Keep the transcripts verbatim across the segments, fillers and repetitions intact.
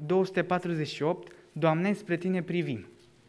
două sute patruzeci și opt, Doamne, spre Tine privim.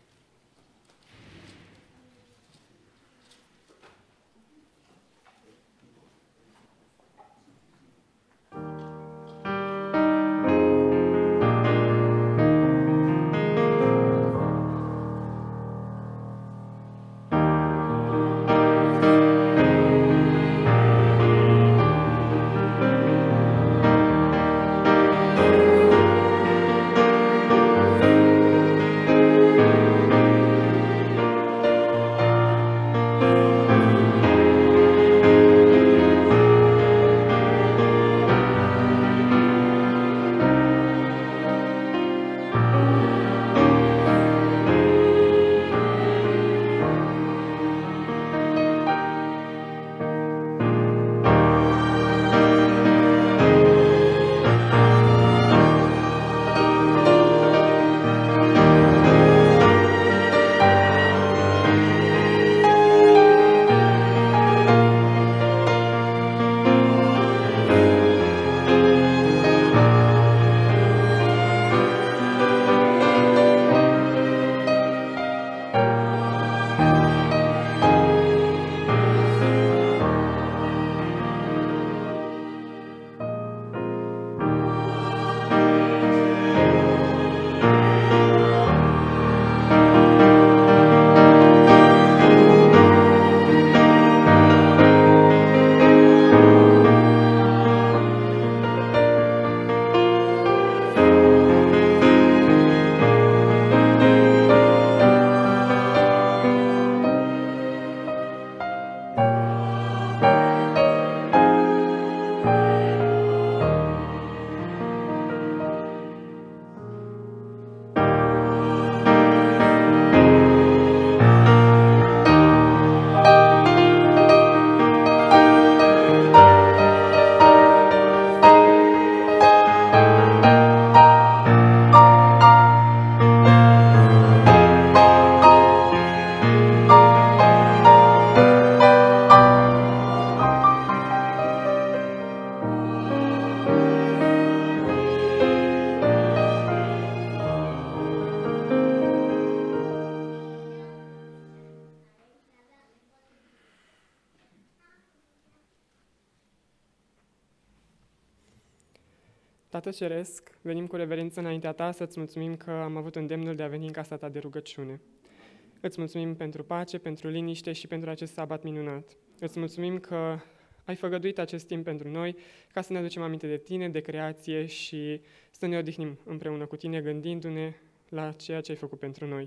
Tată Ceresc, venim cu reverență înaintea Ta să-ți mulțumim că am avut îndemnul de a veni în casa Ta de rugăciune. Îți mulțumim pentru pace, pentru liniște și pentru acest sabat minunat. Îți mulțumim că ai făgăduit acest timp pentru noi ca să ne aducem aminte de Tine, de creație și să ne odihnim împreună cu Tine, gândindu-ne la ceea ce ai făcut pentru noi.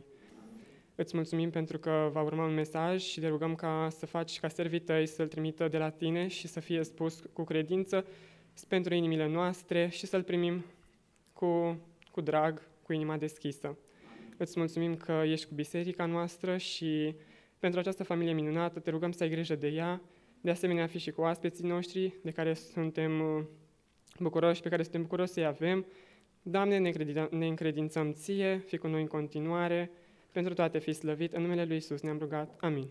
Îți mulțumim pentru că va urma un mesaj și te rugăm ca să faci ca servii Tăi să-l trimită de la Tine și să fie spus cu credință pentru inimile noastre și să-l primim cu, cu drag, cu inima deschisă. Îți mulțumim că ești cu biserica noastră și pentru această familie minunată te rugăm să ai grijă de ea, de asemenea fi și cu oaspeții noștri de care suntem bucuroși, pe care suntem bucuroși să-i avem. Doamne, ne încredințăm Ție, fii cu noi în continuare, pentru toate fi slăvit, în numele Lui Iisus ne-am rugat. Amin.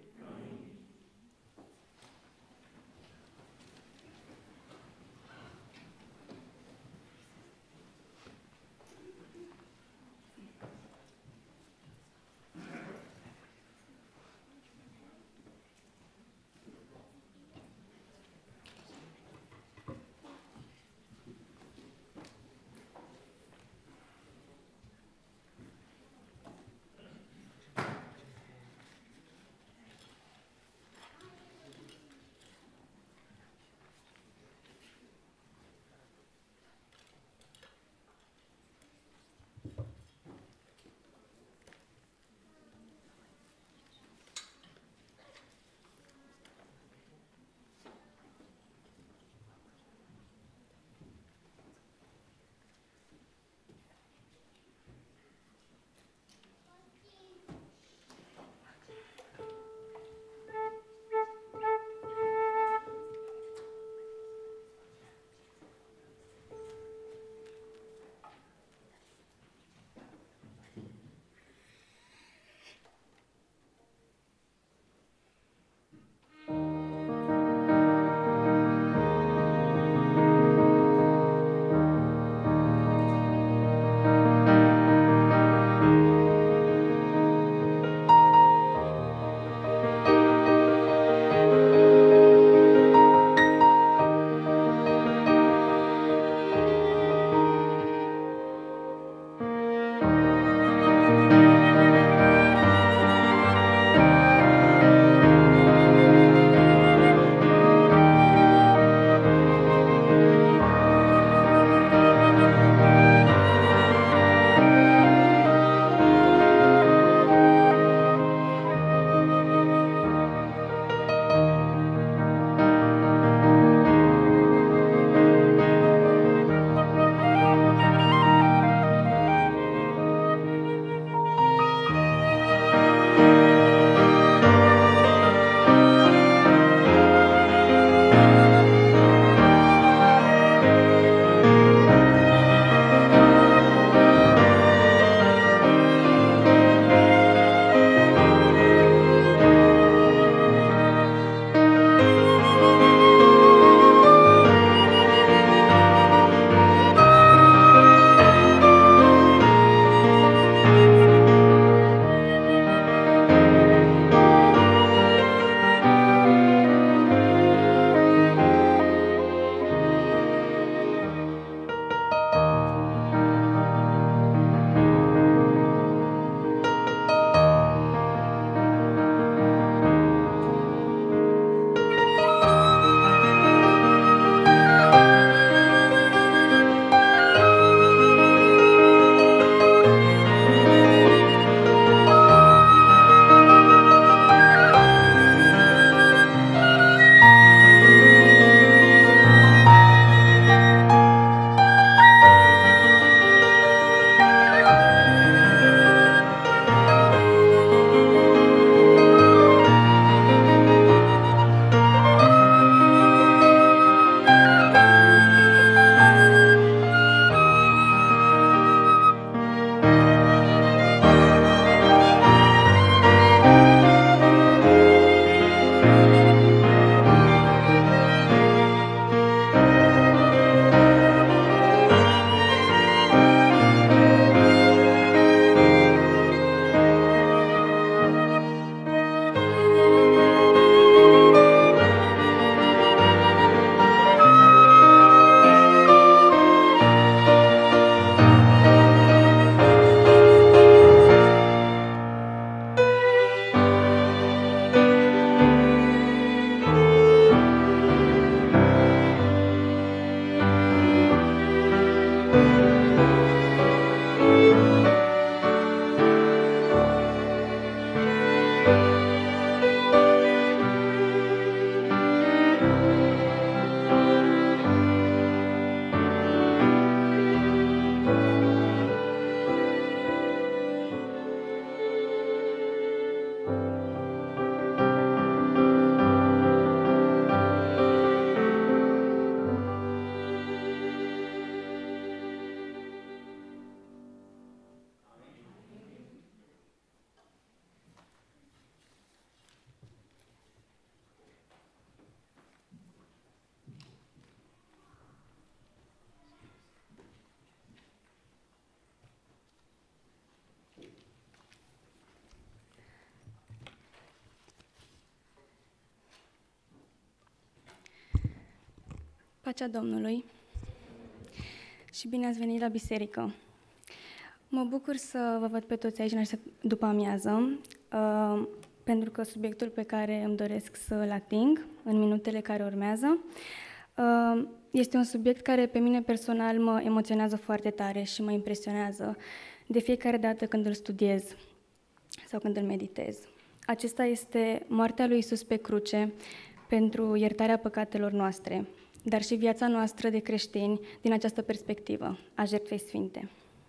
Pacea Domnului și bine ați venit la biserică. Mă bucur să vă văd pe toți aici în această după amiază, uh, pentru că subiectul pe care îmi doresc să-l ating în minutele care urmează uh, este un subiect care pe mine personal mă emoționează foarte tare și mă impresionează de fiecare dată când îl studiez sau când îl meditez. Acesta este moartea lui Iisus pe cruce pentru iertarea păcatelor noastre, dar și viața noastră de creștini din această perspectivă a jertfei sfinte.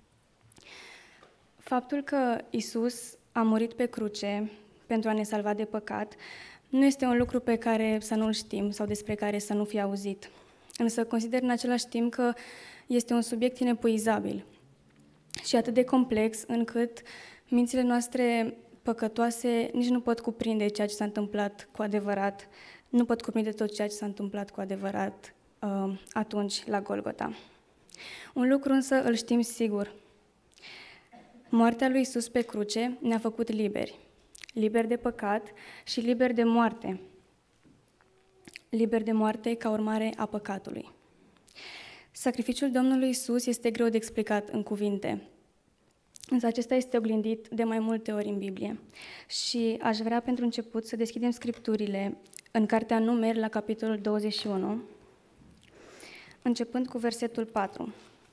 Faptul că Iisus a murit pe cruce pentru a ne salva de păcat nu este un lucru pe care să nu-l știm sau despre care să nu fi auzit. Însă consider în același timp că este un subiect inepuizabil și atât de complex încât mințile noastre păcătoase nici nu pot cuprinde ceea ce s-a întâmplat cu adevărat, nu pot cuprinde tot ceea ce s-a întâmplat cu adevărat uh, atunci la Golgota. Un lucru însă îl știm sigur. Moartea lui Iisus pe cruce ne-a făcut liberi, liberi de păcat și liberi de moarte, liberi de moarte ca urmare a păcatului. Sacrificiul Domnului Iisus este greu de explicat în cuvinte, însă acesta este oglindit de mai multe ori în Biblie. Și aș vrea pentru început să deschidem scripturile în Cartea Numeri, la capitolul douăzeci și unu, începând cu versetul patru.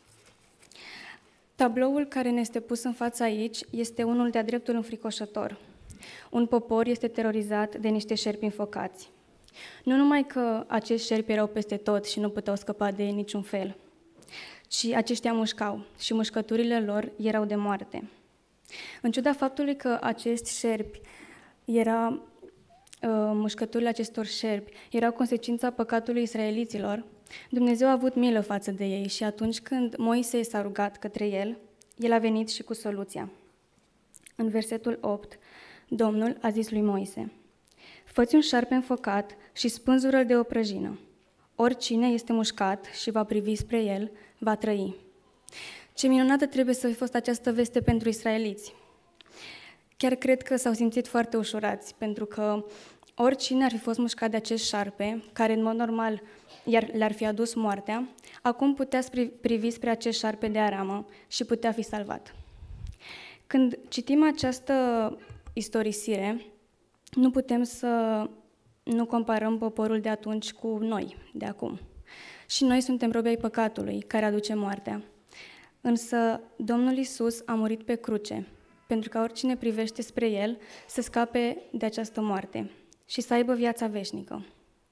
Tabloul care ne este pus în fața aici este unul de-a dreptul înfricoșător. Un popor este terorizat de niște șerpi înfocați. Nu numai că acești șerpi erau peste tot și nu puteau scăpa de ei niciun fel, ci aceștia mușcau și mușcăturile lor erau de moarte. În ciuda faptului că acești șerpi era, mușcăturile acestor șerpi erau consecința păcatului israeliților, Dumnezeu a avut milă față de ei și atunci când Moise s-a rugat către el, el a venit și cu soluția. În versetul opt, Domnul a zis lui Moise: fă-ți un șarpe înfocat și spânzură-l de o prăjină. Oricine este mușcat și va privi spre el, va trăi. Ce minunată trebuie să fi fost această veste pentru israeliți. Chiar cred că s-au simțit foarte ușurați, pentru că oricine ar fi fost mușcat de acest șarpe, care în mod normal iar le-ar fi adus moartea, acum putea privi spre acest șarpe de aramă și putea fi salvat. Când citim această istorisire, nu putem să nu comparăm poporul de atunci cu noi, de acum. Și noi suntem robi ai păcatului, care aduce moartea. Însă Domnul Iisus a murit pe cruce, pentru ca oricine privește spre El să scape de această moarte și să aibă viața veșnică.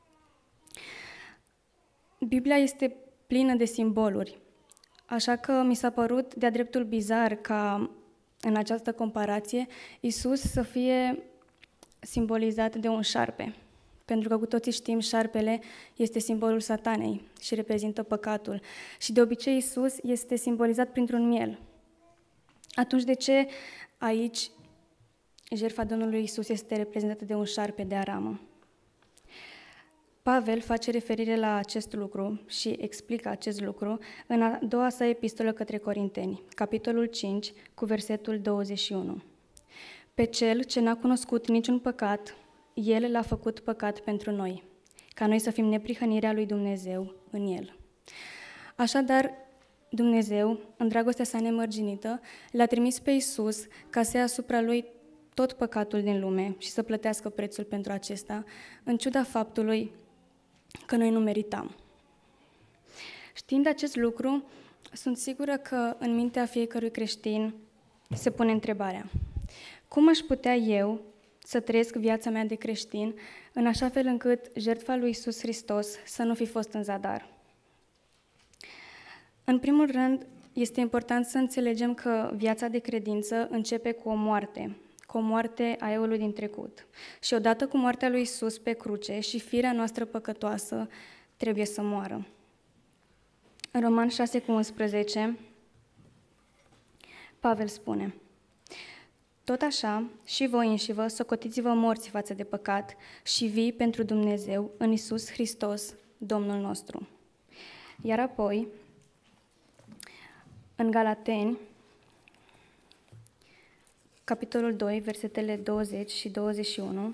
Biblia este plină de simboluri, așa că mi s-a părut de-a dreptul bizar ca în această comparație Iisus să fie simbolizat de un șarpe, pentru că cu toții știm, șarpele este simbolul satanei și reprezintă păcatul. Și de obicei Iisus este simbolizat printr-un miel. Atunci de ce aici jertfa Domnului Iisus este reprezentată de un șarpe de aramă? Pavel face referire la acest lucru și explică acest lucru în a doua sa epistolă către Corinteni, capitolul cinci, cu versetul douăzeci și unu. Pe cel ce n-a cunoscut niciun păcat, El l-a făcut păcat pentru noi, ca noi să fim neprihănirea lui Dumnezeu în El. Așadar, Dumnezeu, în dragostea sa nemărginită, l-a trimis pe Iisus ca să ia asupra lui tot păcatul din lume și să plătească prețul pentru acesta, în ciuda faptului că noi nu meritam. Știind acest lucru, sunt sigură că în mintea fiecărui creștin se pune întrebarea: cum aș putea eu să trăiesc viața mea de creștin în așa fel încât jertfa lui Iisus Hristos să nu fi fost în zadar? În primul rând, este important să înțelegem că viața de credință începe cu o moarte, cu o moarte a eului din trecut. Și odată cu moartea lui Iisus pe cruce și firea noastră păcătoasă trebuie să moară. În Roman șase cu unsprezece, Pavel spune: tot așa, și voi înșivă, socotiți-vă morți față de păcat și vii pentru Dumnezeu în Iisus Hristos, Domnul nostru. Iar apoi, în Galateni, capitolul doi, versetele douăzeci și douăzeci și unu,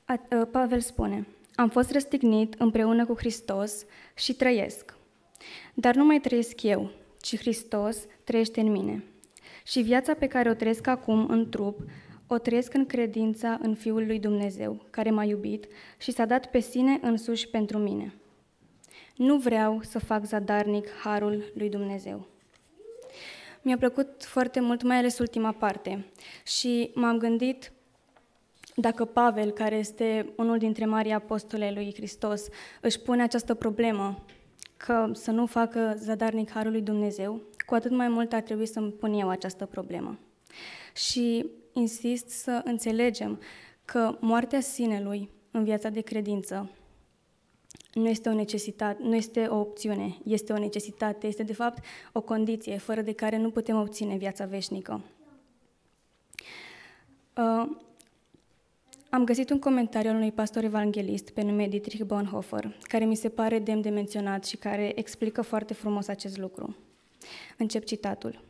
Pavel spune: am fost răstignit împreună cu Hristos și trăiesc. Dar nu mai trăiesc eu, ci Hristos trăiește în mine. Și viața pe care o trăiesc acum în trup, o trăiesc în credința în Fiul lui Dumnezeu, care m-a iubit și s-a dat pe sine însuși pentru mine. Nu vreau să fac zadarnic harul lui Dumnezeu. Mi-a plăcut foarte mult, mai ales ultima parte, și m-am gândit dacă Pavel, care este unul dintre marii apostoli ai lui Hristos, își pune această problemă, că să nu facă zadarnic harul lui Dumnezeu, cu atât mai mult ar trebui să-mi pun eu această problemă. Și insist să înțelegem că moartea sinelui în viața de credință nu este o necesitate, nu este o opțiune, este o necesitate, este de fapt o condiție fără de care nu putem obține viața veșnică. Uh, am găsit un comentariu al unui pastor evanghelist pe nume Dietrich Bonhoeffer, care mi se pare demn de menționat și care explică foarte frumos acest lucru. Încep citatul.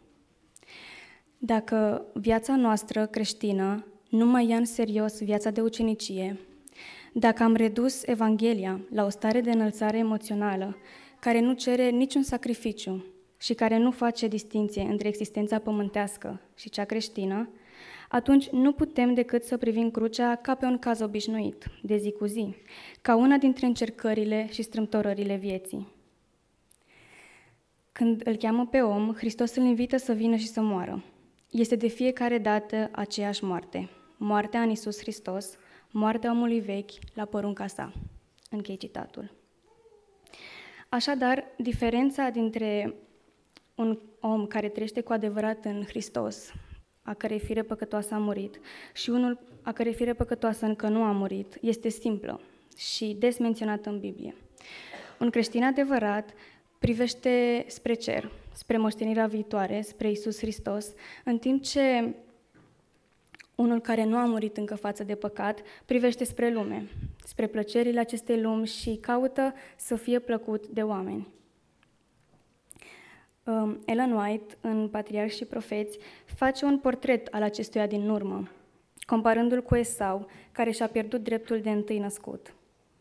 Dacă viața noastră creștină nu mai ia în serios viața de ucenicie, dacă am redus Evanghelia la o stare de înălțare emoțională care nu cere niciun sacrificiu și care nu face distinție între existența pământească și cea creștină, atunci nu putem decât să privim crucea ca pe un caz obișnuit, de zi cu zi, ca una dintre încercările și strâmtorările vieții. Când îl cheamă pe om, Hristos îl invită să vină și să moară. Este de fiecare dată aceeași moarte, moartea în Iisus Hristos, moartea omului vechi la porunca sa. Închei citatul. Așadar, diferența dintre un om care trăiește cu adevărat în Hristos, a cărei fire păcătoasă a murit, și unul a cărei fire păcătoasă încă nu a murit, este simplă și des menționată în Biblie. Un creștin adevărat privește spre cer, spre moștenirea viitoare, spre Iisus Hristos, în timp ce unul care nu a murit încă față de păcat privește spre lume, spre plăcerile acestei lumi și caută să fie plăcut de oameni. Ellen White, în Patriarhi și Profeți, face un portret al acestuia din urmă, comparându-l cu Esau, care și-a pierdut dreptul de întâi născut.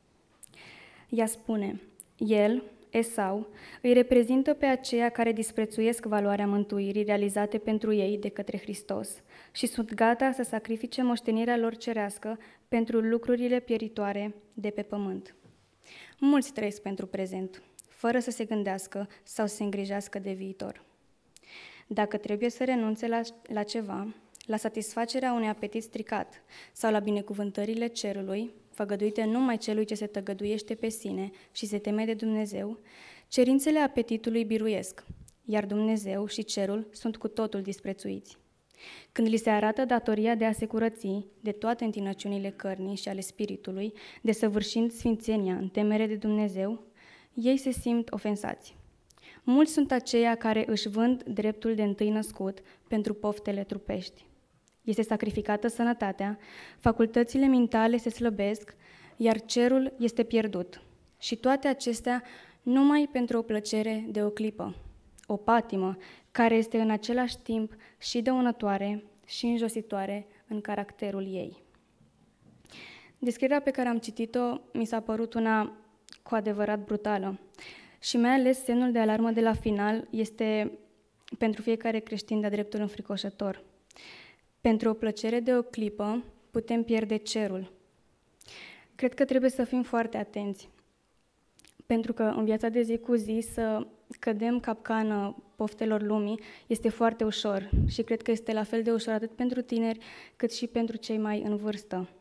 Ea spune: el, Esau, îi reprezintă pe aceia care disprețuiesc valoarea mântuirii realizate pentru ei de către Hristos și sunt gata să sacrifice moștenirea lor cerească pentru lucrurile pieritoare de pe pământ. Mulți trăiesc pentru prezent, fără să se gândească sau să se îngrijească de viitor. Dacă trebuie să renunțe la, la ceva, la satisfacerea unui apetit stricat sau la binecuvântările cerului, făgăduite numai celui ce se tăgăduiește pe sine și se teme de Dumnezeu, cerințele apetitului biruiesc, iar Dumnezeu și cerul sunt cu totul disprețuiți. Când li se arată datoria de a se curăți de toate întinăciunile cărnii și ale spiritului, desăvârșind sfințenia în temere de Dumnezeu, ei se simt ofensați. Mulți sunt aceia care își vând dreptul de întâi născut pentru poftele trupești. Este sacrificată sănătatea, facultățile mentale se slăbesc, iar cerul este pierdut. Și toate acestea numai pentru o plăcere de o clipă, o patimă care este în același timp și dăunătoare și înjositoare în caracterul ei. Descrierea pe care am citit-o mi s-a părut una cu adevărat brutală și mai ales semnul de alarmă de la final este pentru fiecare creștin de-a dreptul înfricoșător. Pentru o plăcere de o clipă putem pierde cerul. Cred că trebuie să fim foarte atenți, pentru că în viața de zi cu zi să cădem capcană poftelor lumii este foarte ușor și cred că este la fel de ușor atât pentru tineri cât și pentru cei mai în vârstă.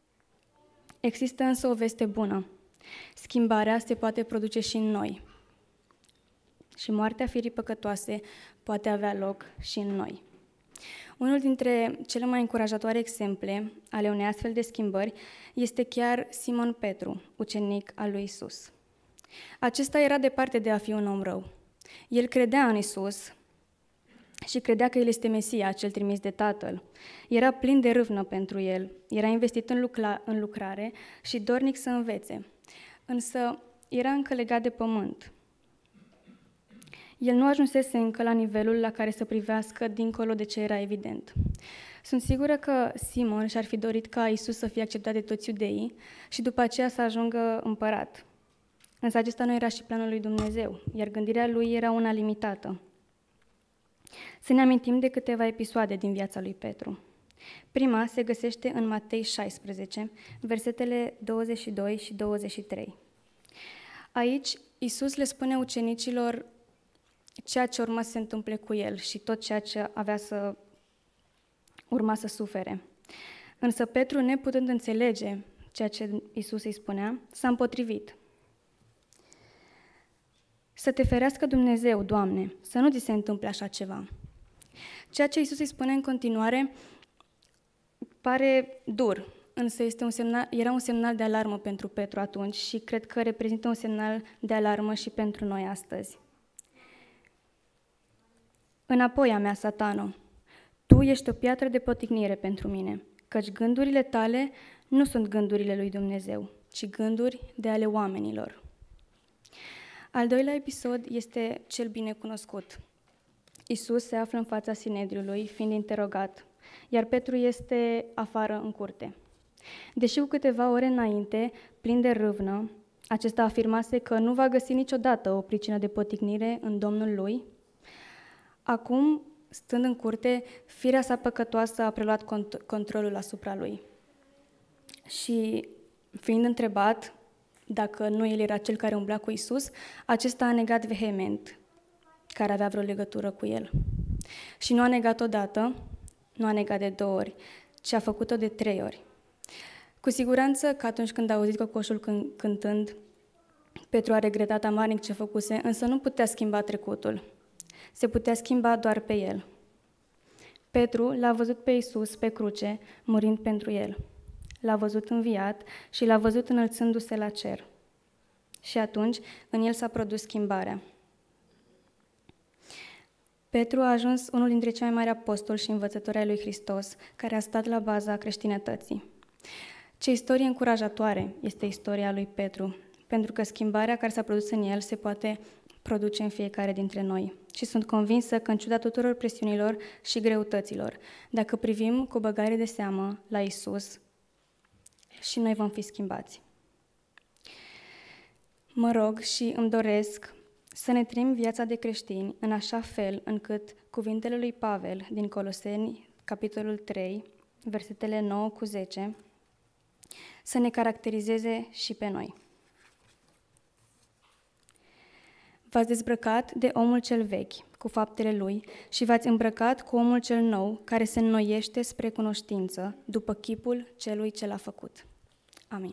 Există însă o veste bună. Schimbarea se poate produce și în noi. Și moartea firii păcătoase poate avea loc și în noi. Unul dintre cele mai încurajatoare exemple ale unei astfel de schimbări este chiar Simon Petru, ucenic al lui Isus. Acesta era departe de a fi un om rău. El credea în Isus și credea că El este Mesia, cel trimis de Tatăl. Era plin de râvnă pentru El, era investit în, lucra- în lucrare și dornic să învețe, însă era încă legat de pământ. El nu ajunsese încă la nivelul la care să privească dincolo de ce era evident. Sunt sigură că Simon și-ar fi dorit ca Iisus să fie acceptat de toți iudeii și după aceea să ajungă împărat. Însă acesta nu era și planul lui Dumnezeu, iar gândirea lui era una limitată. Să ne amintim de câteva episoade din viața lui Petru. Prima se găsește în Matei șaisprezece, versetele douăzeci și doi și douăzeci și trei. Aici, Iisus le spune ucenicilor ceea ce urma să se întâmple cu el și tot ceea ce avea să urma să sufere. Însă Petru, neputând înțelege ceea ce Iisus îi spunea, s-a împotrivit. Să te ferească Dumnezeu, Doamne, să nu ți se întâmple așa ceva. Ceea ce Iisus îi spune în continuare pare dur, însă este un semnal, era un semnal de alarmă pentru Petru atunci și cred că reprezintă un semnal de alarmă și pentru noi astăzi. Înapoi a mea, Satano, tu ești o piatră de poticnire pentru mine, căci gândurile tale nu sunt gândurile lui Dumnezeu, ci gânduri de ale oamenilor. Al doilea episod este cel bine cunoscut. Iisus se află în fața Sinedriului, fiind interogat, iar Petru este afară în curte. Deși cu câteva ore înainte, plin de râvnă, acesta afirmase că nu va găsi niciodată o pricină de poticnire în Domnul lui, acum, stând în curte, firea sa păcătoasă a preluat cont- controlul asupra lui. Și, fiind întrebat dacă nu el era cel care umbla cu Iisus, acesta a negat vehement care avea vreo legătură cu el. Și nu a negat odată, nu a negat de două ori, ci a făcut-o de trei ori. Cu siguranță că atunci când a auzit cocoșul cântând, Petru a regretat amarnic ce făcuse, însă nu putea schimba trecutul. Se putea schimba doar pe el. Petru l-a văzut pe Iisus pe cruce, murind pentru el. L-a văzut înviat și l-a văzut înălțându-se la cer. Și atunci, în el s-a produs schimbarea. Petru a ajuns unul dintre cei mai mari apostoli și învățători ai lui Hristos, care a stat la baza creștinătății. Ce istorie încurajatoare este istoria lui Petru, pentru că schimbarea care s-a produs în el se poate produce în fiecare dintre noi. Și sunt convinsă că, în ciuda tuturor presiunilor și greutăților, dacă privim cu băgare de seamă la Iisus, și noi vom fi schimbați. Mă rog și îmi doresc să ne trăim viața de creștini în așa fel încât cuvintele lui Pavel din Coloseni, capitolul trei, versetele nouă cu zece, să ne caracterizeze și pe noi. V-ați dezbrăcat de omul cel vechi, cu faptele lui, și v-ați îmbrăcat cu omul cel nou, care se înnoiește spre cunoștință, după chipul celui ce l-a făcut. Amin.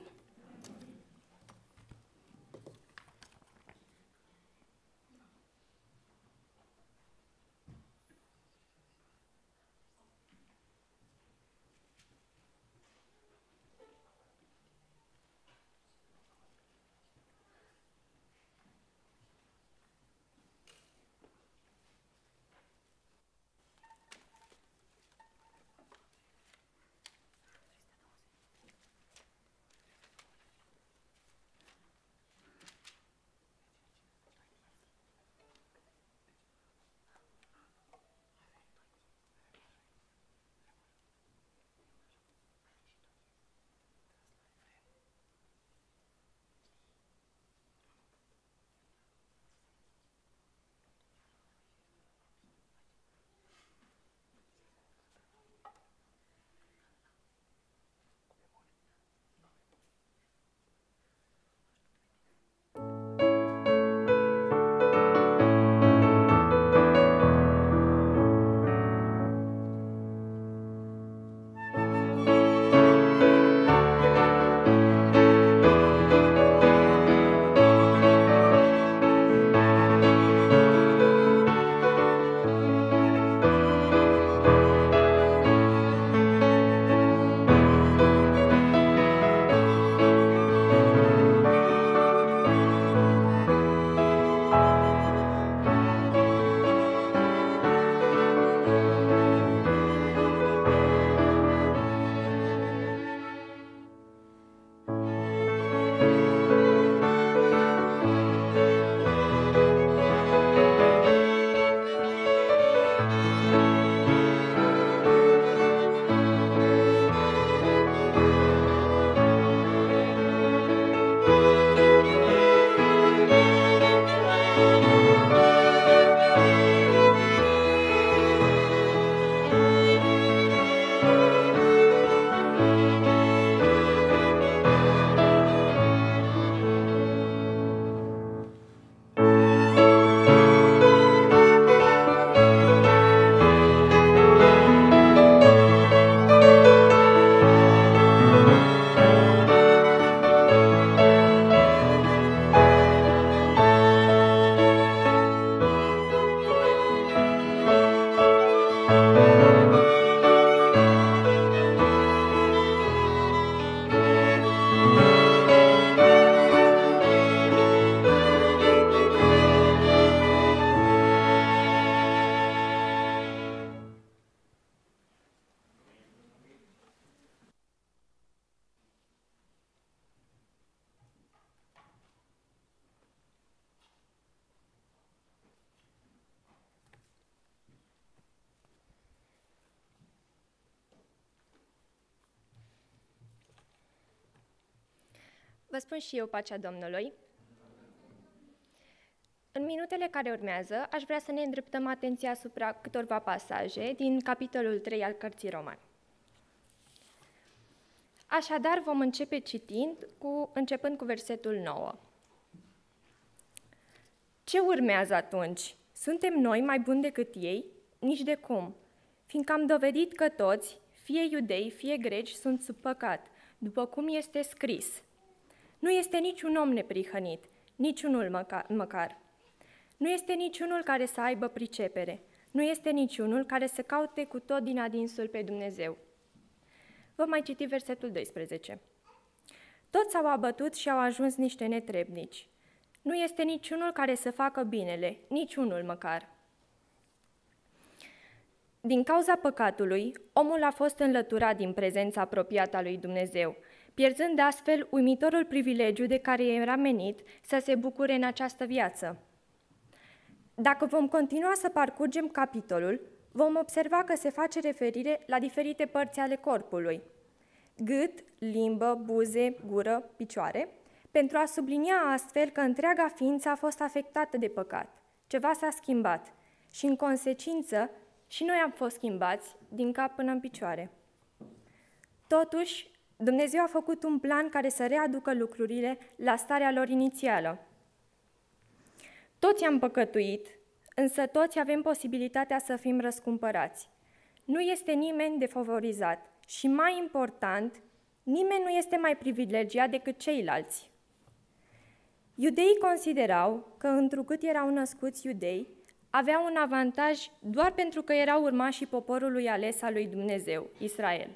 Vă spun și eu pacea Domnului. În minutele care urmează, aș vrea să ne îndreptăm atenția asupra câtorva pasaje din capitolul trei al cărții Romani. Așadar, vom începe citind, cu, începând cu versetul nouă. Ce urmează atunci? Suntem noi mai buni decât ei? Nici de cum, fiindcă am dovedit că toți, fie iudei, fie greci, sunt sub păcat, după cum este scris. Nu este niciun om neprihănit, niciunul măcar, măcar. Nu este niciunul care să aibă pricepere, nu este niciunul care să caute cu tot din adinsul pe Dumnezeu. Vă mai citi versetul doisprezece. Toți s-au abătut și au ajuns niște netrebnici. Nu este niciunul care să facă binele, niciunul măcar. Din cauza păcatului, omul a fost înlăturat din prezența apropiată a lui Dumnezeu, pierzând astfel uimitorul privilegiu de care era menit să se bucure în această viață. Dacă vom continua să parcurgem capitolul, vom observa că se face referire la diferite părți ale corpului: gât, limbă, buze, gură, picioare, pentru a sublinia astfel că întreaga ființă a fost afectată de păcat. Ceva s-a schimbat și, în consecință, și noi am fost schimbați din cap până în picioare. Totuși, Dumnezeu a făcut un plan care să readucă lucrurile la starea lor inițială. Toți am păcătuit, însă toți avem posibilitatea să fim răscumpărați. Nu este nimeni defavorizat și, mai important, nimeni nu este mai privilegiat decât ceilalți. Iudeii considerau că, întrucât erau născuți iudei, aveau un avantaj doar pentru că erau urmașii poporului ales al lui Dumnezeu, Israel.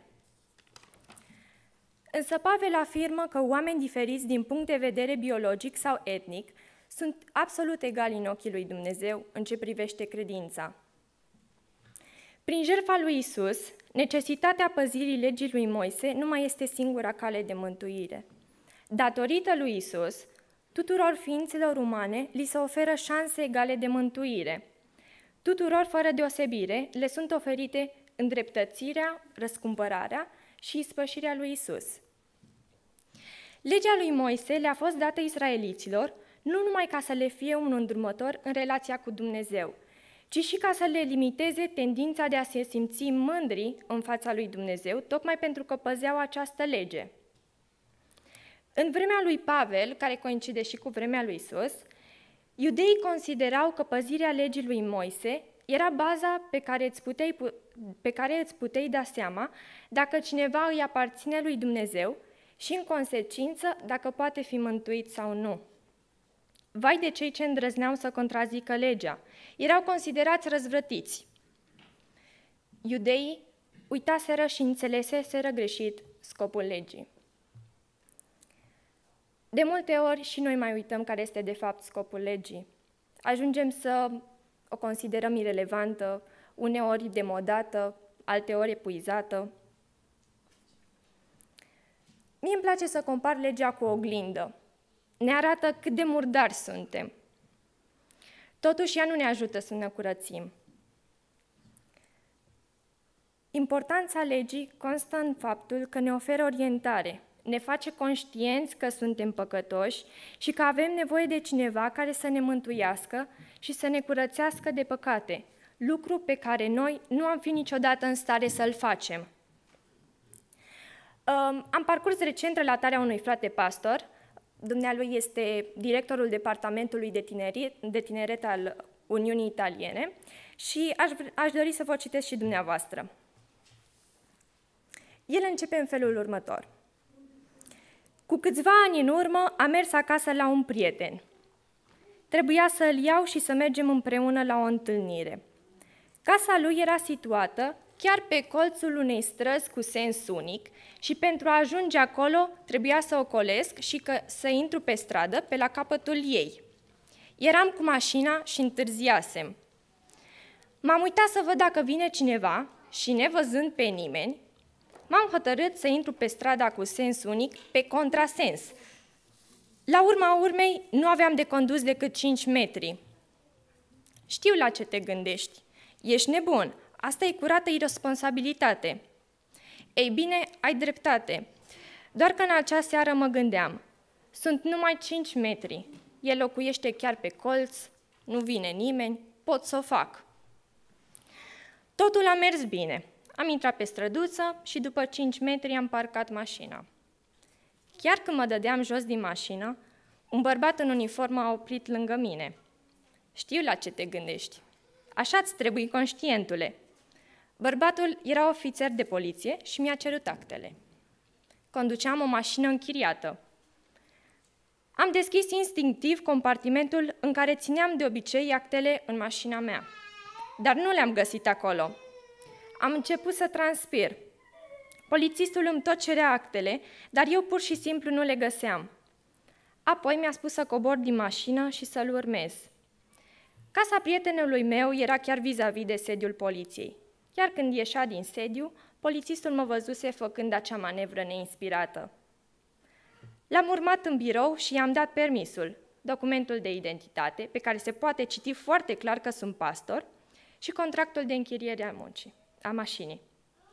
Însă Pavel afirmă că oameni diferiți din punct de vedere biologic sau etnic sunt absolut egali în ochii lui Dumnezeu în ce privește credința. Prin jertfa lui Isus, necesitatea păzirii legii lui Moise nu mai este singura cale de mântuire. Datorită lui Isus, tuturor ființelor umane li se oferă șanse egale de mântuire. Tuturor, fără deosebire, le sunt oferite îndreptățirea, răscumpărarea și ispășirea lui Isus. Legea lui Moise le-a fost dată israeliților nu numai ca să le fie un îndrumător în relația cu Dumnezeu, ci și ca să le limiteze tendința de a se simți mândri în fața lui Dumnezeu, tocmai pentru că păzeau această lege. În vremea lui Pavel, care coincide și cu vremea lui Isus, iudeii considerau că păzirea legii lui Moise era baza pe care îți puteai, pe care îți puteai da seama dacă cineva îi aparține lui Dumnezeu și, în consecință, dacă poate fi mântuit sau nu. Vai de cei ce îndrăzneau să contrazică legea, erau considerați răzvrătiți. Iudeii uitaseră și înțeleseseră greșit scopul legii. De multe ori și noi mai uităm care este de fapt scopul legii. Ajungem să o considerăm irelevantă, uneori demodată, alteori epuizată. Mie îmi place să compar legea cu o oglindă. Ne arată cât de murdari suntem. Totuși, ea nu ne ajută să ne curățim. Importanța legii constă în faptul că ne oferă orientare, ne face conștienți că suntem păcătoși și că avem nevoie de cineva care să ne mântuiască și să ne curățească de păcate, lucru pe care noi nu am fi niciodată în stare să-l facem. Am parcurs recent relatarea unui frate pastor. Dumnealui este directorul departamentului de tineret, de tineret al Uniunii Italiene și aș, aș dori să vă citesc și dumneavoastră. El începe în felul următor. Cu câțiva ani în urmă am mers acasă la un prieten. Trebuia să îl iau și să mergem împreună la o întâlnire. Casa lui era situată chiar pe colțul unei străzi cu sens unic și pentru a ajunge acolo trebuia să ocolesc și că, să intru pe stradă pe la capătul ei. Eram cu mașina și întârziasem. M-am uitat să văd dacă vine cineva și, nevăzând pe nimeni, m-am hotărât să intru pe strada cu sens unic pe contrasens. La urma urmei, nu aveam de condus decât cinci metri. Știu la ce te gândești. Ești nebun. Asta e curată irresponsabilitate. Ei bine, ai dreptate. Doar că în acea seară mă gândeam, Sunt numai cinci metri. El locuiește chiar pe colț, nu vine nimeni, pot să o fac. Totul a mers bine. Am intrat pe străduță și după cinci metri am parcat mașina. Chiar când mă dădeam jos din mașină, un bărbat în uniformă a oprit lângă mine. Știu la ce te gândești. Așa-ți trebuie, conștientule. Bărbatul era ofițer de poliție și mi-a cerut actele. Conduceam o mașină închiriată. Am deschis instinctiv compartimentul în care țineam de obicei actele în mașina mea, dar nu le-am găsit acolo. Am început să transpir. Polițistul îmi tot cerea actele, dar eu pur și simplu nu le găseam. Apoi mi-a spus să cobor din mașină și să-l urmez. Casa prietenului meu era chiar vis-a-vis de sediul poliției. Iar când ieșea din sediu, polițistul mă văzuse făcând acea manevră neinspirată. L-am urmat în birou și i-am dat permisul, documentul de identitate, pe care se poate citi foarte clar că sunt pastor, și contractul de închiriere a muncii, a mașinii.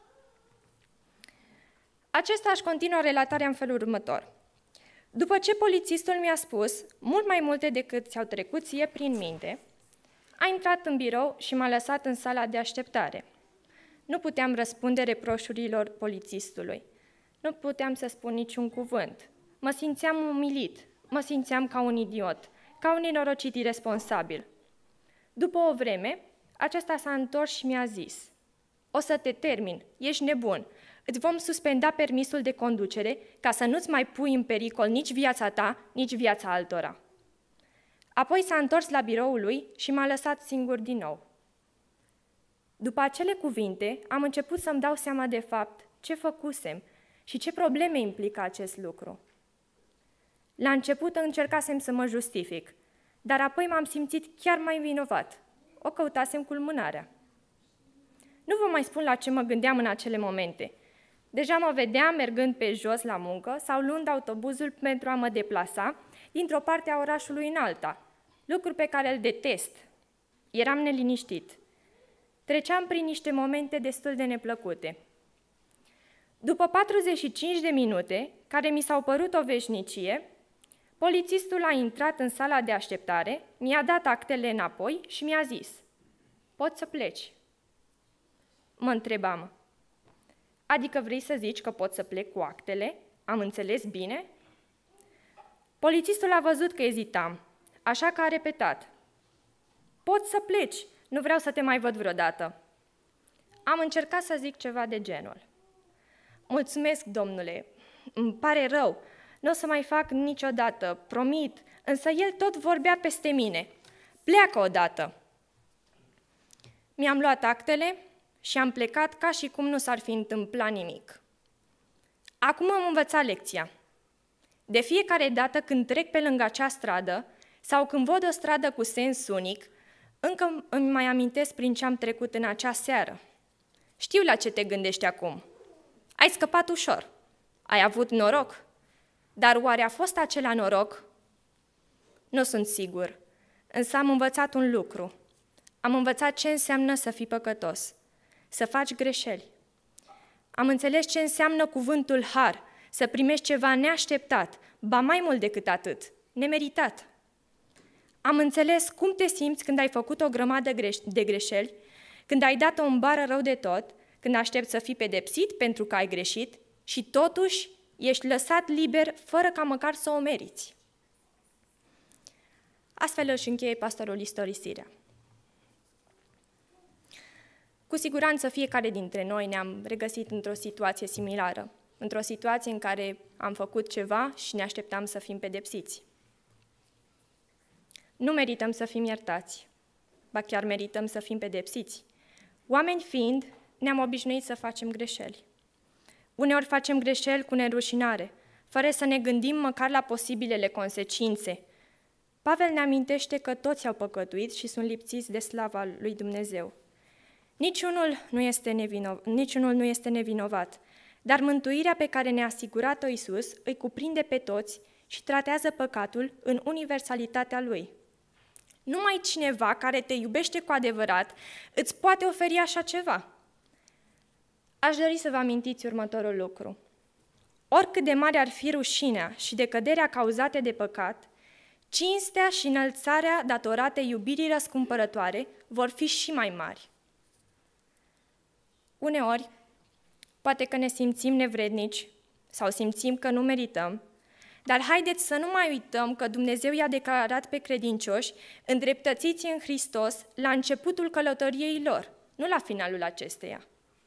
Acesta își continuă relatarea în felul următor. După ce polițistul mi-a spus mult mai multe decât ți-au trecut ție prin minte, a intrat în birou și m-a lăsat în sala de așteptare. Nu puteam răspunde reproșurilor polițistului. Nu puteam să spun niciun cuvânt. Mă simțeam umilit, mă simțeam ca un idiot, ca un nenorocit irresponsabil. După o vreme, acesta s-a întors și mi-a zis: o să te termin, ești nebun, îți vom suspenda permisul de conducere ca să nu-ți mai pui în pericol nici viața ta, nici viața altora. Apoi s-a întors la biroul lui și m-a lăsat singur din nou. După acele cuvinte, am început să-mi dau seama de fapt ce făcusem și ce probleme implică acest lucru. La început încercasem să mă justific, dar apoi m-am simțit chiar mai vinovat. O căutasem culmânarea. Nu vă mai spun la ce mă gândeam în acele momente. Deja mă vedeam mergând pe jos la muncă sau luând autobuzul pentru a mă deplasa dintr-o parte a orașului în alta, lucru pe care îl detest. Eram neliniștit. Treceam prin niște momente destul de neplăcute. După patruzeci și cinci de minute, care mi s-au părut o veșnicie, polițistul a intrat în sala de așteptare, mi-a dat actele înapoi și mi-a zis: poți să pleci. Mă întrebam: adică vrei să zici că pot să plec cu actele? Am înțeles bine? Polițistul a văzut că ezitam, așa că a repetat: poți să pleci, nu vreau să te mai văd vreodată. Am încercat să zic ceva de genul: mulțumesc, domnule, îmi pare rău, nu o să mai fac niciodată, promit, însă el tot vorbea peste mine. Pleacă odată! Mi-am luat actele și am plecat ca și cum nu s-ar fi întâmplat nimic. Acum am învățat lecția. De fiecare dată când trec pe lângă acea stradă sau când văd o stradă cu sens unic, încă îmi mai amintesc prin ce am trecut în acea seară. Știu la ce te gândești acum. Ai scăpat ușor. Ai avut noroc. Dar oare a fost acela noroc? Nu sunt sigur, însă am învățat un lucru. Am învățat ce înseamnă să fii păcătos, să faci greșeli. Am înțeles ce înseamnă cuvântul har, să primești ceva neașteptat, ba mai mult decât atât, nemeritat. Am înțeles cum te simți când ai făcut o grămadă de greșeli, când ai dat-o în bară rău de tot, când aștepți să fii pedepsit pentru că ai greșit și totuși ești lăsat liber fără ca măcar să o meriți. Astfel își încheie pastorul istorisirea. Cu siguranță fiecare dintre noi ne-am regăsit într-o situație similară, într-o situație în care am făcut ceva și ne așteptam să fim pedepsiți. Nu merităm să fim iertați, ba chiar merităm să fim pedepsiți. Oameni fiind, ne-am obișnuit să facem greșeli. Uneori facem greșeli cu nerușinare, fără să ne gândim măcar la posibilele consecințe. Pavel ne amintește că toți au păcătuit și sunt lipsiți de slava lui Dumnezeu. Niciunul nu este nevinovat, niciunul nu este nevinovat, dar mântuirea pe care ne-a asigurat-o Iisus îi cuprinde pe toți și tratează păcatul în universalitatea lui. Numai cineva care te iubește cu adevărat îți poate oferi așa ceva. Aș dori să vă amintiți următorul lucru. Oricât de mare ar fi rușinea și decăderea cauzate de păcat, cinstea și înălțarea datorate iubirii răscumpărătoare vor fi și mai mari. Uneori, poate că ne simțim nevrednici sau simțim că nu merităm, dar haideți să nu mai uităm că Dumnezeu i-a declarat pe credincioși îndreptățiți în Hristos la începutul călătoriei lor, nu la finalul acesteia.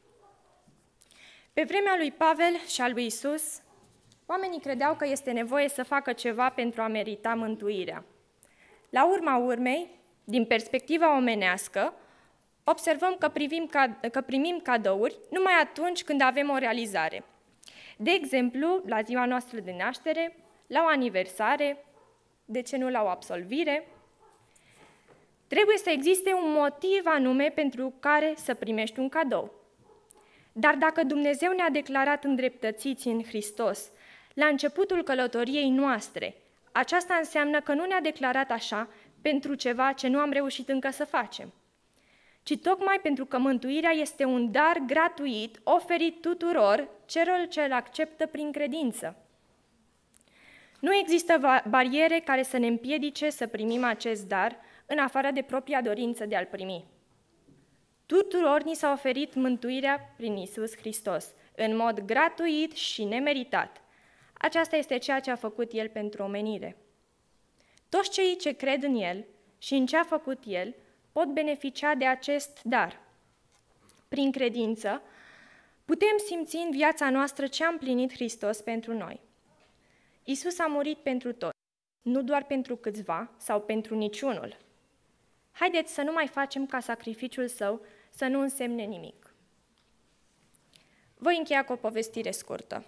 Pe vremea lui Pavel și a lui Isus, oamenii credeau că este nevoie să facă ceva pentru a merita mântuirea. La urma urmei, din perspectiva omenească, observăm că, privim, că primim cadouri numai atunci când avem o realizare. De exemplu, la ziua noastră de naștere, la o aniversare, de ce nu la o absolvire. Trebuie să existe un motiv anume pentru care să primești un cadou. Dar dacă Dumnezeu ne-a declarat îndreptățiți în Hristos la începutul călătoriei noastre, aceasta înseamnă că nu ne-a declarat așa pentru ceva ce nu am reușit încă să facem, ci tocmai pentru că mântuirea este un dar gratuit oferit tuturor celor ce îl acceptă prin credință. Nu există bariere care să ne împiedice să primim acest dar, în afară de propria dorință de a-l primi. Tuturor ni s-a oferit mântuirea prin Iisus Hristos, în mod gratuit și nemeritat. Aceasta este ceea ce a făcut El pentru omenire. Toți cei ce cred în El și în ce a făcut El pot beneficia de acest dar. Prin credință, putem simți în viața noastră ce a împlinit Hristos pentru noi. Iisus a murit pentru toți, nu doar pentru câțiva sau pentru niciunul. Haideți să nu mai facem ca sacrificiul Său să nu însemne nimic. Voi încheia cu o povestire scurtă.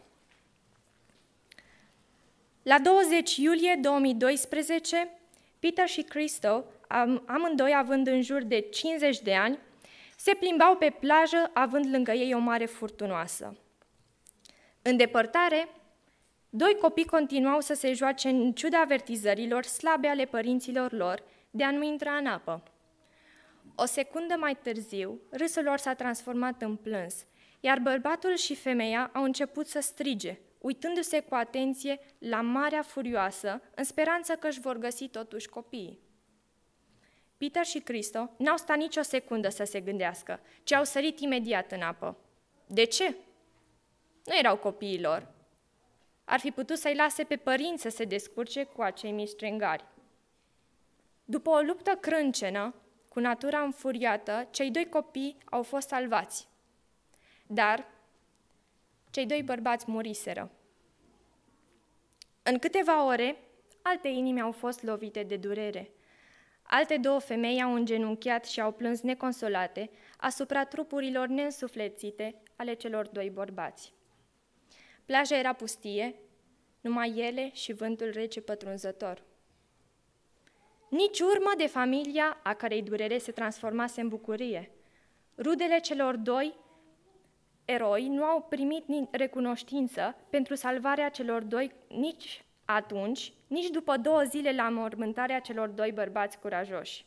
La douăzeci iulie două mii doisprezece, Peter și Cristo, amândoi având în jur de cincizeci de ani, se plimbau pe plajă, având lângă ei o mare furtunoasă. În depărtare, doi copii continuau să se joace în ciuda avertizărilor slabe ale părinților lor de a nu intra în apă. O secundă mai târziu, râsul lor s-a transformat în plâns, iar bărbatul și femeia au început să strige, uitându-se cu atenție la marea furioasă, în speranță că își vor găsi totuși copiii. Peter și Cristo n-au stat nicio secundă să se gândească, ci au sărit imediat în apă. De ce? Nu erau copiii lor. Ar fi putut să-i lase pe părinți să se descurce cu acei mici strengari. După o luptă crâncenă, cu natura înfuriată, cei doi copii au fost salvați. Dar cei doi bărbați muriseră. În câteva ore, alte inimi au fost lovite de durere. Alte două femei au îngenunchiat și au plâns neconsolate asupra trupurilor neînsuflețite ale celor doi bărbați. Plaja era pustie, numai ele și vântul rece pătrunzător. Nici urmă de familia a cărei durere se transformase în bucurie. Rudele celor doi eroi nu au primit recunoștință pentru salvarea celor doi nici atunci, nici după două zile la mormântarea celor doi bărbați curajoși.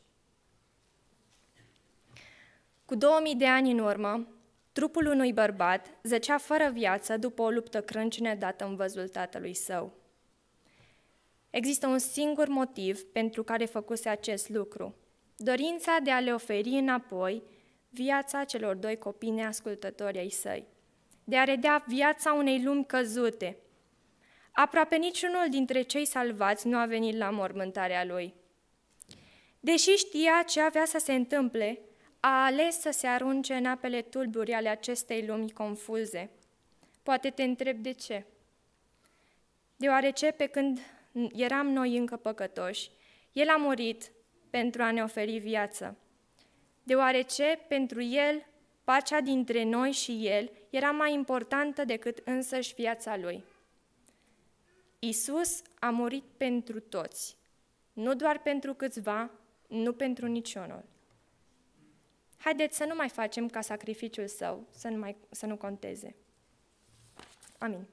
Cu două mii de ani în urmă, trupul unui bărbat zăcea fără viață după o luptă crâncenă dată în văzul tatălui său. Există un singur motiv pentru care făcuse acest lucru, dorința de a le oferi înapoi viața celor doi copii neascultători ai săi, de a redea viața unei lumi căzute. Aproape niciunul dintre cei salvați nu a venit la mormântarea lui. Deși știa ce avea să se întâmple, a ales să se arunce în apele tulburi ale acestei lumi confuze. Poate te întrebi de ce. Deoarece pe când eram noi încă păcătoși, El a murit pentru a ne oferi viață. Deoarece pentru El, pacea dintre noi și El era mai importantă decât însăși viața Lui. Iisus a murit pentru toți, nu doar pentru câțiva, nu pentru niciunul. Haideți să nu mai facem ca sacrificiul Său să nu, mai, să nu conteze. Amin.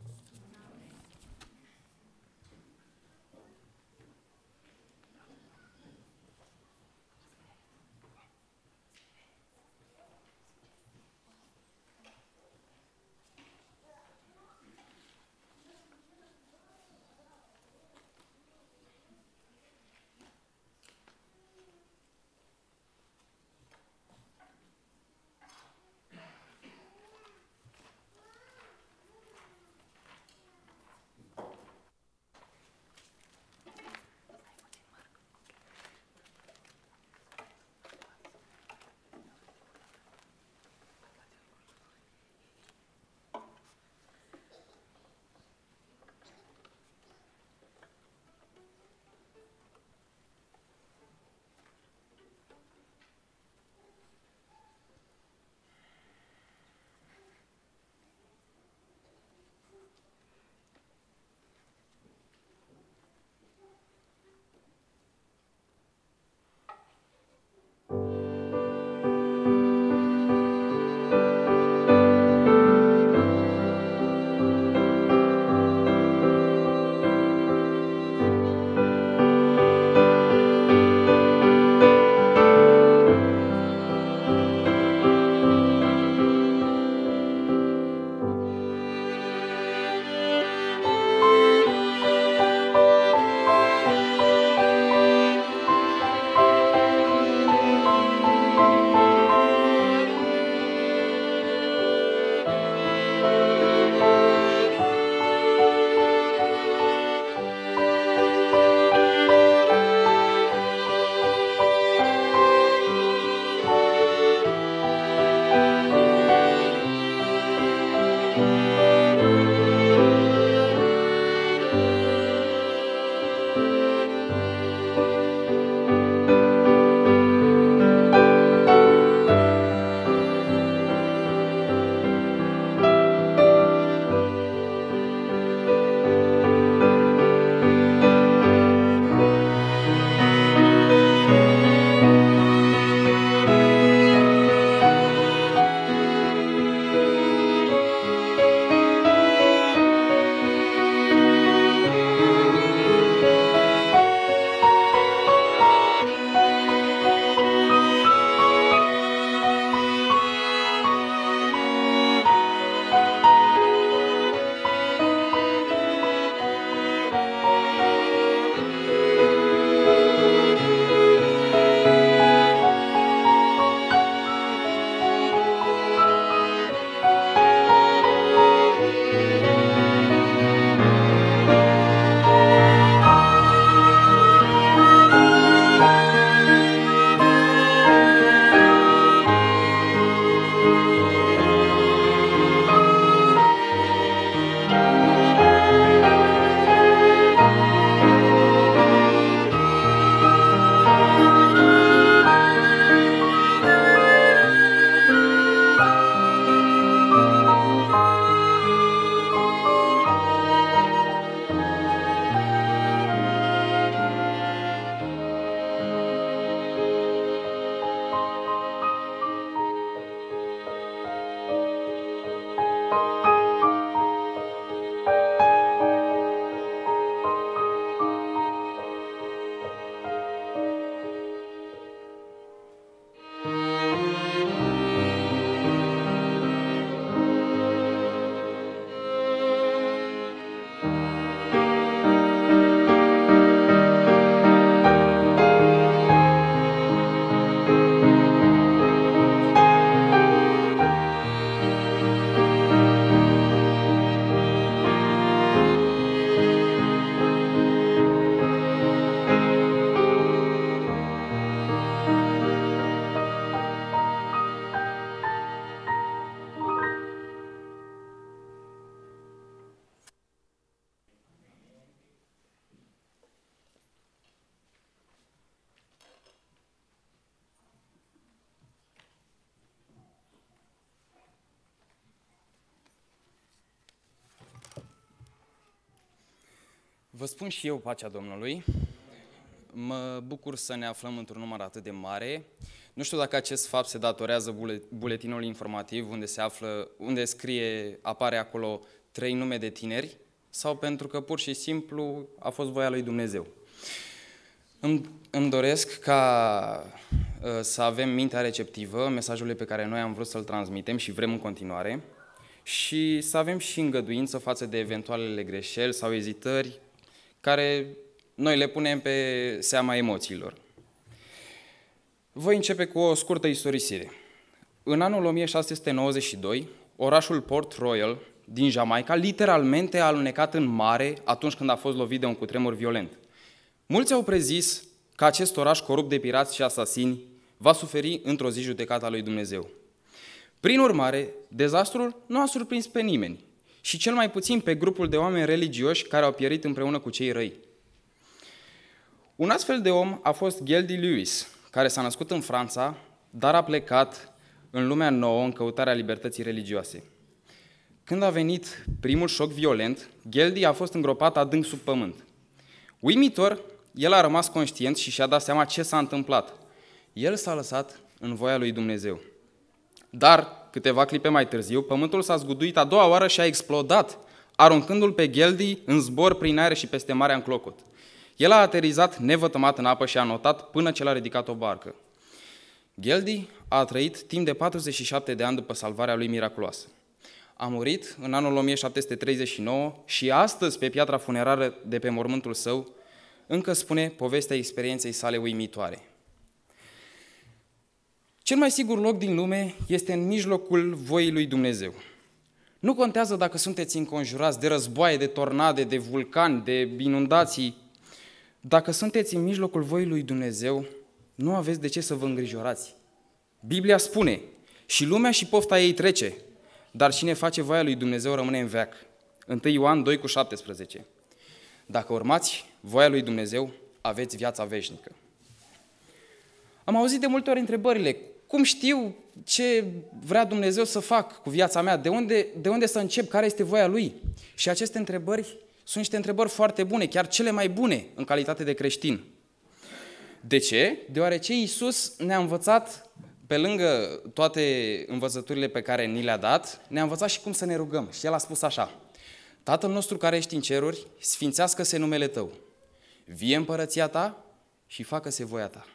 Vă spun și eu pacea Domnului. Mă bucur să ne aflăm într-un număr atât de mare. Nu știu dacă acest fapt se datorează buletinului informativ, unde se află, unde scrie, apare acolo trei nume de tineri, sau pentru că pur și simplu a fost voia lui Dumnezeu. Îmi, îmi doresc ca uh, să avem mintea receptivă, mesajului pe care noi am vrut să-l transmitem și vrem în continuare, și să avem și îngăduință față de eventualele greșeli sau ezitări care noi le punem pe seama emoțiilor. Voi începe cu o scurtă istorisire. În anul o mie șase sute nouăzeci și doi, orașul Port Royal din Jamaica literalmente a alunecat în mare atunci când a fost lovit de un cutremur violent. Mulți au prezis că acest oraș corupt de pirați și asasini va suferi într-o zi judecata lui Dumnezeu. Prin urmare, dezastrul nu a surprins pe nimeni și cel mai puțin pe grupul de oameni religioși care au pierit împreună cu cei răi. Un astfel de om a fost Geldy Lewis, care s-a născut în Franța, dar a plecat în lumea nouă în căutarea libertății religioase. Când a venit primul șoc violent, Geldy a fost îngropat adânc sub pământ. Uimitor, el a rămas conștient și și-a dat seama ce s-a întâmplat. El s-a lăsat în voia lui Dumnezeu. Dar, câteva clipe mai târziu, pământul s-a zguduit a doua oară și a explodat, aruncându-l pe Geldy în zbor prin aer și peste marea în clocot. El a aterizat nevătămat în apă și a notat până ce l-a ridicat o barcă. Geldy a trăit timp de patruzeci și șapte de ani după salvarea lui miraculoasă. A murit în anul o mie șapte sute treizeci și nouă și astăzi, pe piatra funerară de pe mormântul său, încă spune povestea experienței sale uimitoare. Cel mai sigur loc din lume este în mijlocul voii lui Dumnezeu. Nu contează dacă sunteți înconjurați de războaie, de tornade, de vulcani, de inundații. Dacă sunteți în mijlocul voii lui Dumnezeu, nu aveți de ce să vă îngrijorați. Biblia spune, și lumea și pofta ei trece, dar cine face voia lui Dumnezeu rămâne în veac. unu Ioan doi cu șaptesprezece. Dacă urmați voia lui Dumnezeu, aveți viața veșnică. Am auzit de multe ori întrebările, cum știu ce vrea Dumnezeu să fac cu viața mea, de unde, de unde să încep, care este voia Lui? Și aceste întrebări sunt niște întrebări foarte bune, chiar cele mai bune în calitate de creștin. De ce? Deoarece Iisus ne-a învățat, pe lângă toate învățăturile pe care ni le-a dat, ne-a învățat și cum să ne rugăm. Și El a spus așa, Tatăl nostru care ești în ceruri, sfințească-se numele Tău, vie împărăția Ta și facă-se voia Ta.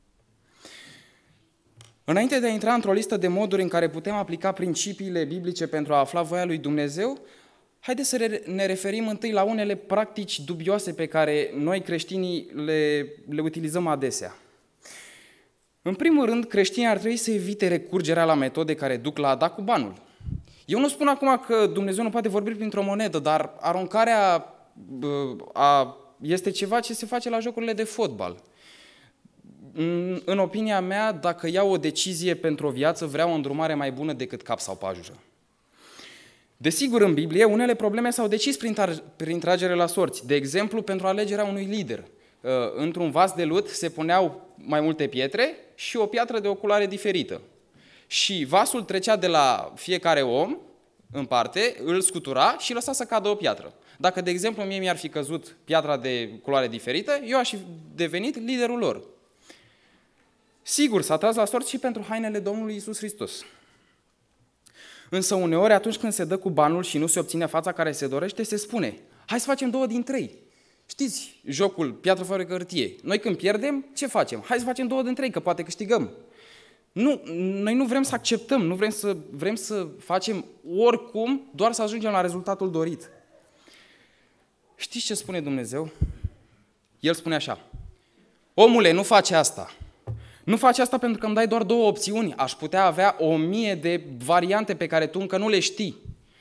Înainte de a intra într-o listă de moduri în care putem aplica principiile biblice pentru a afla voia lui Dumnezeu, haideți să ne referim întâi la unele practici dubioase pe care noi creștinii le, le utilizăm adesea. În primul rând, creștinii ar trebui să evite recurgerea la metode care duc la a da cu banul. Eu nu spun acum că Dumnezeu nu poate vorbi printr-o monedă, dar aruncarea a, este ceva ce se face la jocurile de fotbal. În, în opinia mea, dacă iau o decizie pentru o viață, vreau o îndrumare mai bună decât cap sau pajură. Desigur, în Biblie, unele probleme s-au decis prin, tar- prin tragere la sorți. De exemplu, pentru alegerea unui lider. Într-un vas de lut se puneau mai multe pietre și o piatră de o culoare diferită. Și vasul trecea de la fiecare om în parte, îl scutura și lăsa să cadă o piatră. Dacă, de exemplu, mie mi-ar fi căzut piatra de culoare diferită, eu aș fi devenit liderul lor. Sigur, s-a tras la sorți și pentru hainele Domnului Iisus Hristos. Însă uneori, atunci când se dă cu banul și nu se obține fața care se dorește, se spune, hai să facem două din trei. Știți jocul piatră fără hârtie? Noi când pierdem, ce facem? Hai să facem două din trei, că poate câștigăm. Nu, noi nu vrem să acceptăm, nu vrem să, vrem să facem oricum, doar să ajungem la rezultatul dorit. Știți ce spune Dumnezeu? El spune așa, omule, nu face asta. Nu faci asta pentru că îmi dai doar două opțiuni. Aș putea avea o mie de variante pe care tu încă nu le știi.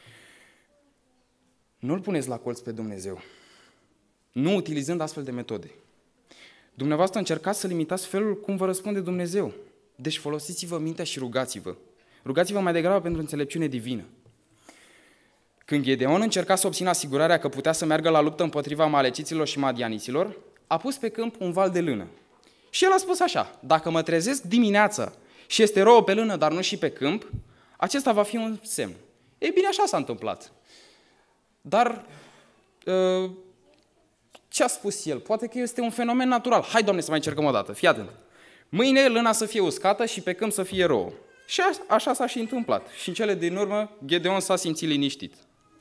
Nu-L puneți la colț pe Dumnezeu. Nu utilizând astfel de metode. Dumneavoastră încercați să limitați felul cum vă răspunde Dumnezeu. Deci folosiți-vă mintea și rugați-vă. Rugați-vă mai degrabă pentru înțelepciune divină. Când Gedeon încerca să obțină asigurarea că putea să meargă la luptă împotriva amaleciților și madianiților, a pus pe câmp un val de lână. Și el a spus așa, dacă mă trezesc dimineața și este rouă pe lână, dar nu și pe câmp, acesta va fi un semn. Ei bine, așa s-a întâmplat. Dar uh, Ce a spus el? Poate că este un fenomen natural. Hai, Doamne, să mai încercăm o dată. Fii atent. Mâine lâna să fie uscată și pe câmp să fie rouă. Și așa s-a și întâmplat. Și în cele din urmă, Gedeon s-a simțit liniștit.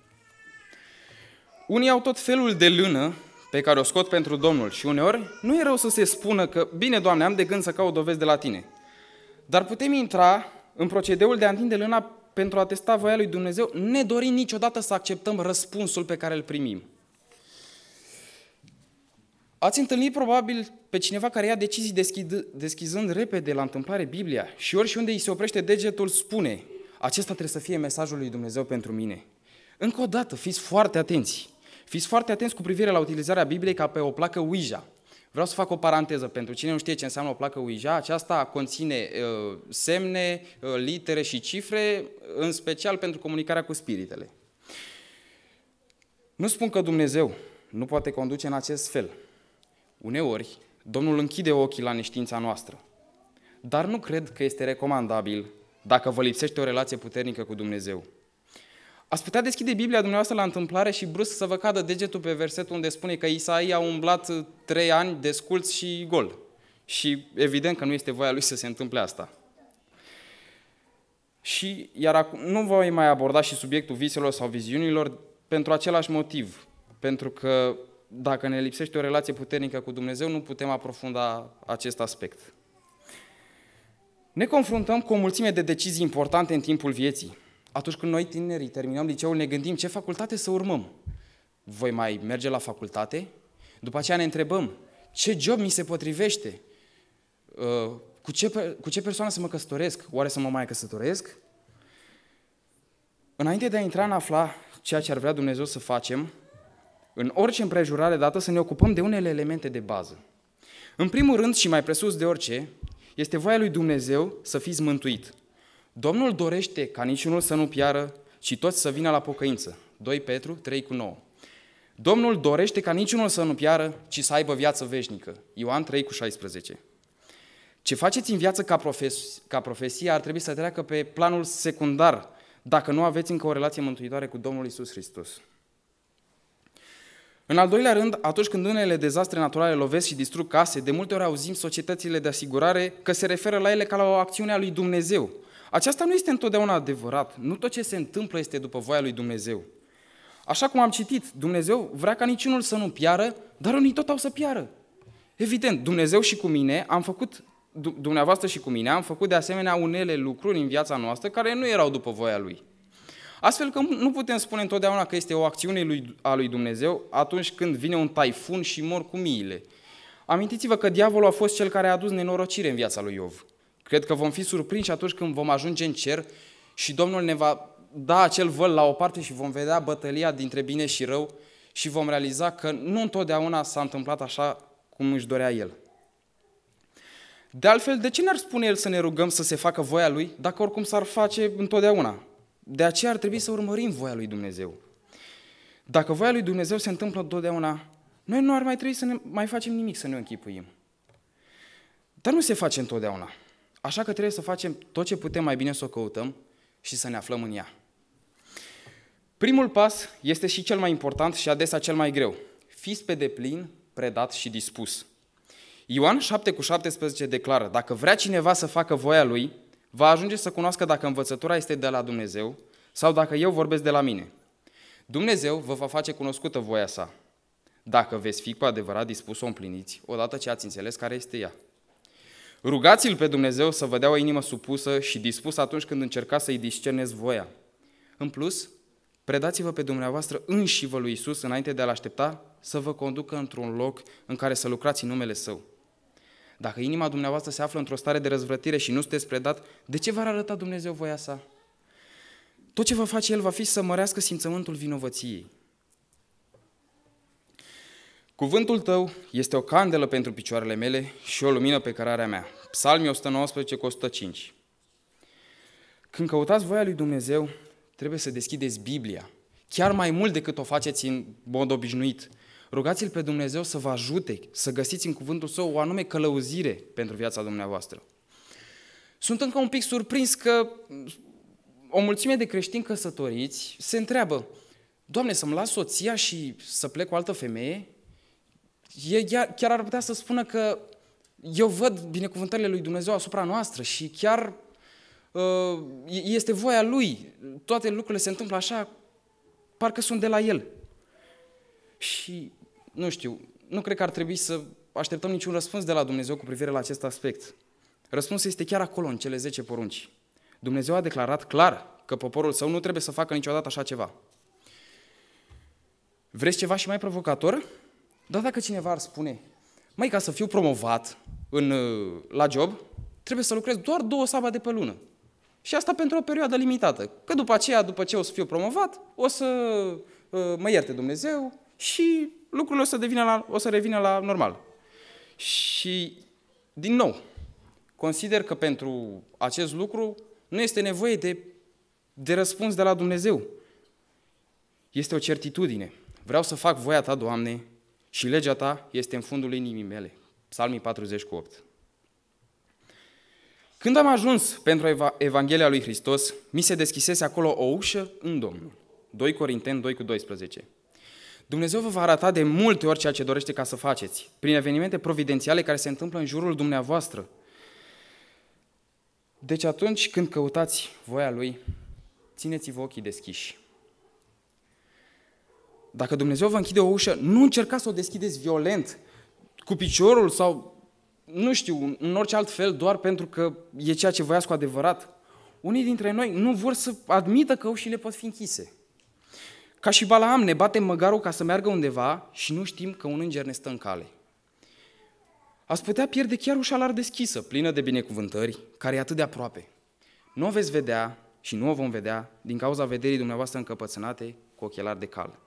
Unii au tot felul de lână pe care o scot pentru Domnul și uneori nu e rău să se spună că, bine, Doamne, am de gând să caut dovezi de la Tine. Dar putem intra în procedeul de a întinde lâna pentru a testa voia lui Dumnezeu, nedorind niciodată să acceptăm răspunsul pe care îl primim. Ați întâlnit probabil pe cineva care ia decizii deschid, deschizând repede la întâmplare Biblia și ori și unde îi se oprește degetul spune: acesta trebuie să fie mesajul lui Dumnezeu pentru mine. Încă o dată, fiți foarte atenți. Fiți foarte atenți cu privire la utilizarea Bibliei ca pe o placă Ouija. Vreau să fac o paranteză. Pentru cine nu știe ce înseamnă o placă Ouija, aceasta conține uh, semne, uh, litere și cifre, în special pentru comunicarea cu spiritele. Nu spun că Dumnezeu nu poate conduce în acest fel. Uneori, Domnul închide ochii la neștiința noastră. Dar nu cred că este recomandabil dacă vă lipsește o relație puternică cu Dumnezeu. Ați putea deschide Biblia dumneavoastră la întâmplare și brusc să vă cadă degetul pe versetul unde spune că Isaia a umblat trei ani desculț și gol. Și evident că nu este voia lui să se întâmple asta. Și iar acum nu voi mai aborda și subiectul viselor sau viziunilor pentru același motiv. Pentru că dacă ne lipsește o relație puternică cu Dumnezeu, nu putem aprofunda acest aspect. Ne confruntăm cu o mulțime de decizii importante în timpul vieții. Atunci când noi, tinerii, terminăm liceul, ne gândim ce facultate să urmăm. Voi mai merge la facultate? După aceea ne întrebăm, ce job mi se potrivește? Cu ce, cu ce persoană să mă căsătoresc? Oare să mă mai căsătoresc? Înainte de a intra în afla ceea ce ar vrea Dumnezeu să facem, în orice împrejurare dată să ne ocupăm de unele elemente de bază. În primul rând și mai presus de orice, este voia lui Dumnezeu să fiți mântuit. Domnul dorește ca niciunul să nu piară, ci toți să vină la pocăință. doi Petru trei cu nouă. Domnul dorește ca niciunul să nu piară, ci să aibă viață veșnică. Ioan trei cu șaisprezece. Ce faceți în viață ca, profes- ca profesie ar trebui să treacă pe planul secundar, dacă nu aveți încă o relație mântuitoare cu Domnul Iisus Hristos. În al doilea rând, atunci când unele dezastre naturale lovesc și distrug case, de multe ori auzim societățile de asigurare că se referă la ele ca la o acțiune a lui Dumnezeu. Aceasta nu este întotdeauna adevărat. Nu tot ce se întâmplă este după voia lui Dumnezeu. Așa cum am citit, Dumnezeu vrea ca niciunul să nu piară, dar unii tot au să piară. Evident, Dumnezeu și cu mine am făcut, dumneavoastră și cu mine, am făcut de asemenea unele lucruri în viața noastră care nu erau după voia Lui. Astfel că nu putem spune întotdeauna că este o acțiune lui, a lui Dumnezeu atunci când vine un taifun și mor cu miile. Amintiți-vă că diavolul a fost cel care a adus nenorocire în viața lui Iov. Cred că vom fi surprinși atunci când vom ajunge în cer și Domnul ne va da acel văl la o parte și vom vedea bătălia dintre bine și rău și vom realiza că nu întotdeauna s-a întâmplat așa cum își dorea El. De altfel, de ce ne-ar spune El să ne rugăm să se facă voia Lui, dacă oricum s-ar face întotdeauna? De aceea ar trebui să urmărim voia lui Dumnezeu. Dacă voia lui Dumnezeu se întâmplă întotdeauna, noi nu ar mai trebui să ne mai facem nimic să ne închipuim. Dar nu se face întotdeauna. Așa că trebuie să facem tot ce putem mai bine să o căutăm și să ne aflăm în ea. Primul pas este și cel mai important și adesea cel mai greu. Fiți pe deplin, predat și dispus. Ioan șapte cu șaptesprezece declară: dacă vrea cineva să facă voia lui, va ajunge să cunoască dacă învățătura este de la Dumnezeu sau dacă eu vorbesc de la mine. Dumnezeu vă va face cunoscută voia sa, dacă veți fi cu adevărat dispus să o împliniți, odată ce ați înțeles care este ea. Rugați-L pe Dumnezeu să vă dea o inimă supusă și dispusă atunci când încercați să-i discerneți voia. În plus, predați-vă pe dumneavoastră înși-vă lui Iisus înainte de a-L aștepta să vă conducă într-un loc în care să lucrați în numele Său. Dacă inima dumneavoastră se află într-o stare de răzvrătire și nu sunteți predat, de ce v-ar arăta Dumnezeu voia sa? Tot ce va face El va fi să mărească simțământul vinovăției. Cuvântul Tău este o candelă pentru picioarele mele și o lumină pe cărarea mea. Psalmii o sută nouăsprezece cu o sută cinci. Când căutați voia lui Dumnezeu, trebuie să deschideți Biblia, chiar mai mult decât o faceți în mod obișnuit. Rugați-L pe Dumnezeu să vă ajute, să găsiți în cuvântul Său o anume călăuzire pentru viața dumneavoastră. Sunt încă un pic surprins că o mulțime de creștini căsătoriți se întreabă: Doamne, să-mi las soția și să plec cu altă femeie? e, chiar ar putea să spună că eu văd binecuvântările lui Dumnezeu asupra noastră și chiar uh, este voia Lui. Toate lucrurile se întâmplă așa, parcă sunt de la El. Și, nu știu, nu cred că ar trebui să așteptăm niciun răspuns de la Dumnezeu cu privire la acest aspect. Răspunsul este chiar acolo, în cele zece porunci. Dumnezeu a declarat clar că poporul său nu trebuie să facă niciodată așa ceva. Vreți ceva și mai provocator? Dar dacă cineva ar spune, măi, ca să fiu promovat în, la job, trebuie să lucrez doar două sabate pe lună. Și asta pentru o perioadă limitată. Că după aceea, după ce o să fiu promovat, o să uh, mă ierte Dumnezeu și lucrurile o să, devină la, o să revină la normal. Și, din nou, consider că pentru acest lucru nu este nevoie de, de răspuns de la Dumnezeu. Este o certitudine. Vreau să fac voia Ta, Doamne, și legea Ta este în fundul inimii mele. Psalmii patruzeci cu opt. Când am ajuns pentru Evanghelia lui Hristos, mi se deschisese acolo o ușă în Domnul. doi Corinteni doi cu doisprezece. Dumnezeu vă va arăta de multe ori ceea ce dorește ca să faceți, prin evenimente providențiale care se întâmplă în jurul dumneavoastră. Deci atunci când căutați voia Lui, țineți-vă ochii deschiși. Dacă Dumnezeu vă închide o ușă, nu încercați să o deschideți violent, cu piciorul sau, nu știu, în orice alt fel, doar pentru că e ceea ce voiați cu adevărat. Unii dintre noi nu vor să admită că ușile pot fi închise. Ca și Balaam, ne batem măgarul ca să meargă undeva și nu știm că un înger ne stă în cale. Ați putea pierde chiar ușa larg deschisă, plină de binecuvântări, care e atât de aproape. Nu o veți vedea și nu o vom vedea din cauza vederii dumneavoastră încăpățânate cu ochelari de cal.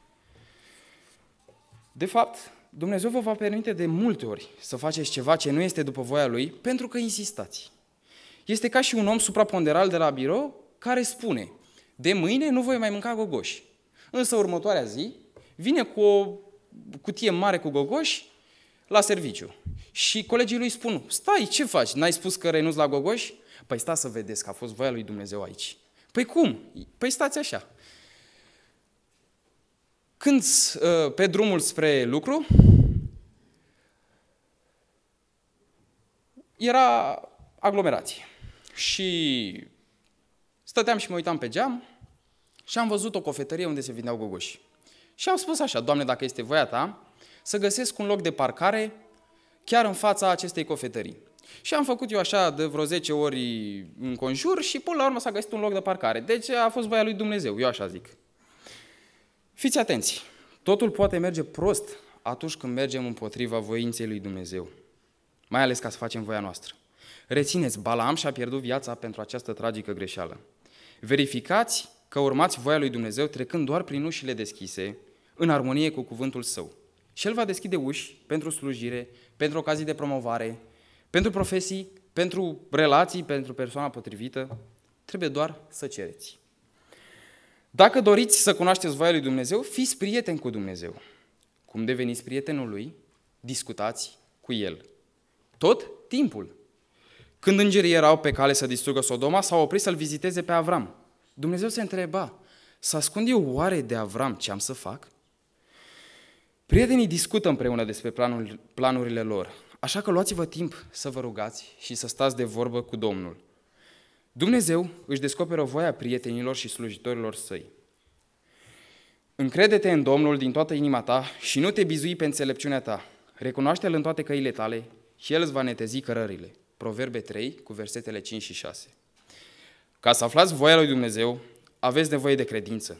De fapt, Dumnezeu vă va permite de multe ori să faceți ceva ce nu este după voia Lui, pentru că insistați. Este ca și un om supraponderal de la birou care spune, de mâine nu voi mai mânca gogoși. Însă următoarea zi vine cu o cutie mare cu gogoși la serviciu. Și colegii lui spun, stai, ce faci? N-ai spus că renunți la gogoși? Păi stați să vedeți că a fost voia lui Dumnezeu aici. Păi cum? Păi stați așa. Când pe drumul spre lucru, era aglomerație. Și stăteam și mă uitam pe geam și am văzut o cofetărie unde se vindeau gogoși. Și am spus așa, Doamne, dacă este voia Ta, să găsesc un loc de parcare chiar în fața acestei cofetării. Și am făcut eu așa de vreo zece ori în conjur și până la urmă s-a găsit un loc de parcare. Deci a fost voia lui Dumnezeu, eu așa zic. Fiți atenți, totul poate merge prost atunci când mergem împotriva voinței lui Dumnezeu. Mai ales ca să facem voia noastră. Rețineți, Balaam și-a pierdut viața pentru această tragică greșeală. Verificați că urmați voia lui Dumnezeu trecând doar prin ușile deschise, în armonie cu cuvântul Său. Și El va deschide uși pentru slujire, pentru ocazii de promovare, pentru profesii, pentru relații, pentru persoana potrivită. Trebuie doar să cereți. Dacă doriți să cunoașteți voia lui Dumnezeu, fiți prieteni cu Dumnezeu. Cum deveniți prietenul Lui? Discutați cu El. Tot timpul. Când îngerii erau pe cale să distrugă Sodoma, s-au oprit să-l viziteze pe Avram. Dumnezeu se întreba, să ascund eu oare de Avram ce am să fac? Prietenii discută împreună despre planul, planurile lor, așa că luați-vă timp să vă rugați și să stați de vorbă cu Domnul. Dumnezeu își descoperă voia prietenilor și slujitorilor Săi. Încrede-te în Domnul din toată inima ta și nu te bizui pe înțelepciunea ta. Recunoaște-L în toate căile tale și El îți va netezi cărările. Proverbe trei, cu versetele cinci și șase. Ca să aflați voia lui Dumnezeu, aveți nevoie de credință.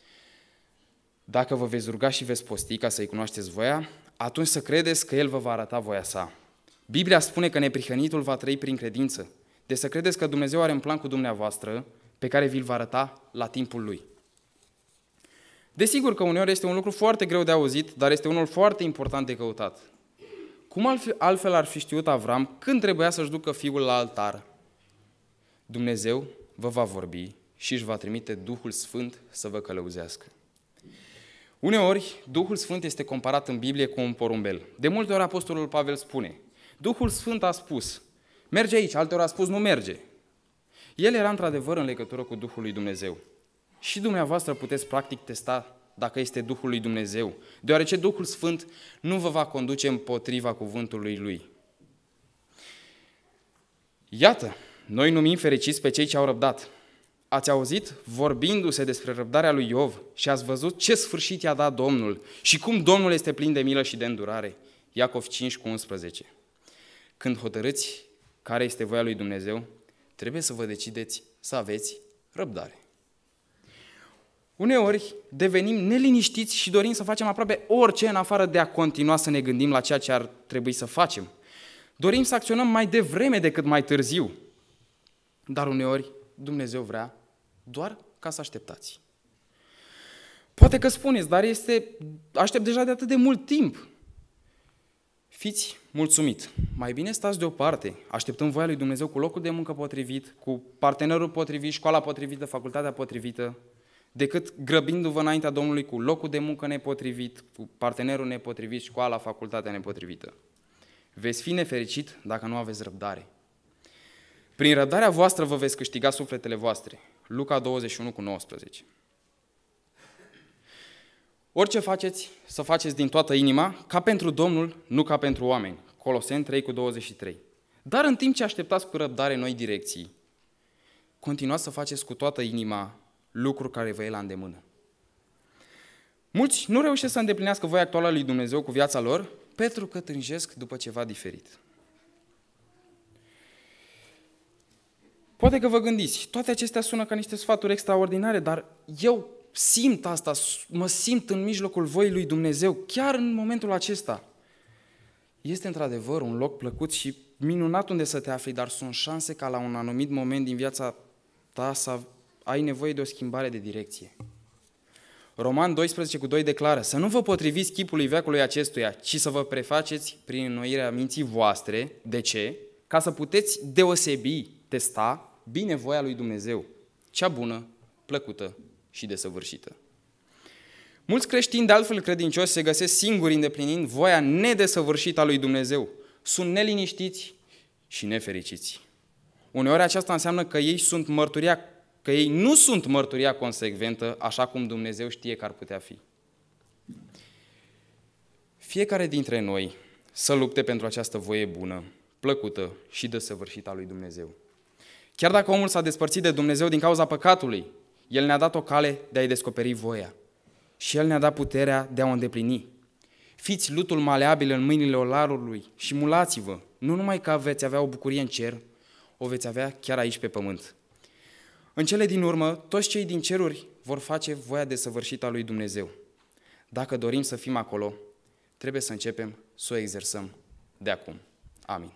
Dacă vă veți ruga și veți posti ca să-i cunoașteți voia, atunci să credeți că El vă va arăta voia sa. Biblia spune că neprihănitul va trăi prin credință. Deci să credeți că Dumnezeu are un plan cu dumneavoastră pe care vi-l va arăta la timpul Lui. Desigur că uneori este un lucru foarte greu de auzit, dar este unul foarte important de căutat. Cum altfel ar fi știut Avram când trebuia să-și ducă fiul la altar? Dumnezeu vă va vorbi și își va trimite Duhul Sfânt să vă călăuzească. Uneori, Duhul Sfânt este comparat în Biblie cu un porumbel. De multe ori Apostolul Pavel spune, Duhul Sfânt a spus, merge aici, alteori a spus, nu merge. El era într-adevăr în legătură cu Duhul lui Dumnezeu. Și dumneavoastră puteți practic testa dacă este Duhul lui Dumnezeu, deoarece Duhul Sfânt nu vă va conduce împotriva cuvântului Lui. Iată, noi numim fericiți pe cei ce au răbdat. Ați auzit vorbindu-se despre răbdarea lui Iov și ați văzut ce sfârșit i-a dat Domnul și cum Domnul este plin de milă și de îndurare. Iacov cinci cu unsprezece. Când hotărâți care este voia lui Dumnezeu, trebuie să vă decideți să aveți răbdare. Uneori devenim neliniștiți și dorim să facem aproape orice în afară de a continua să ne gândim la ceea ce ar trebui să facem. Dorim să acționăm mai devreme decât mai târziu. Dar uneori Dumnezeu vrea doar ca să așteptați. Poate că spuneți, dar este, aștept deja de atât de mult timp. Fiți mulțumit. Mai bine stați deoparte, așteptăm voia lui Dumnezeu cu locul de muncă potrivit, cu partenerul potrivit, școala potrivită, facultatea potrivită, decât grăbindu-vă înaintea Domnului cu locul de muncă nepotrivit, cu partenerul nepotrivit, școala, facultatea nepotrivită. Veți fi nefericit dacă nu aveți răbdare. Prin răbdarea voastră vă veți câștiga sufletele voastre. Luca douăzeci și unu cu nouăsprezece. Orice faceți, să faceți din toată inima, ca pentru Domnul, nu ca pentru oameni. Coloseni trei cu douăzeci și trei. Dar în timp ce așteptați cu răbdare noi direcții, continuați să faceți cu toată inima lucruri care vă e la îndemână. Mulți nu reușesc să îndeplinească voia actuală a lui Dumnezeu cu viața lor, pentru că tânjesc după ceva diferit. Poate că vă gândiți, toate acestea sună ca niște sfaturi extraordinare, dar eu simt asta, mă simt în mijlocul voii lui Dumnezeu, chiar în momentul acesta. Este într-adevăr un loc plăcut și minunat unde să te afli, dar sunt șanse ca la un anumit moment din viața ta să ai nevoie de o schimbare de direcție. Roman doisprezece cu doi declară, să nu vă potriviți chipului veacului acestuia, ci să vă prefaceți prin înnoirea minții voastre. De ce? Ca să puteți deosebi, testa bine voia lui Dumnezeu, cea bună, plăcută și desăvârșită. Mulți creștini de altfel credincioși se găsesc singuri îndeplinind voia nedesăvârșită a lui Dumnezeu. Sunt neliniștiți și nefericiți. Uneori aceasta înseamnă că ei sunt mărturia, că ei nu sunt mărturia consecventă, așa cum Dumnezeu știe că ar putea fi. Fiecare dintre noi să lupte pentru această voie bună, plăcută și desăvârșită a lui Dumnezeu. Chiar dacă omul s-a despărțit de Dumnezeu din cauza păcatului, El ne-a dat o cale de a-i descoperi voia și El ne-a dat puterea de a o îndeplini. Fiți lutul maleabil în mâinile olarului și mulați-vă, nu numai că veți avea o bucurie în cer, o veți avea chiar aici pe pământ. În cele din urmă, toți cei din ceruri vor face voia desăvârșită a lui Dumnezeu. Dacă dorim să fim acolo, trebuie să începem să o exersăm de acum. Amin.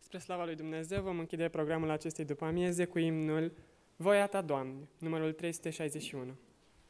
Spre slava lui Dumnezeu vom închide programul acestei după amieze cu imnul Voia ta, Doamne, numărul trei sute șaizeci și unu.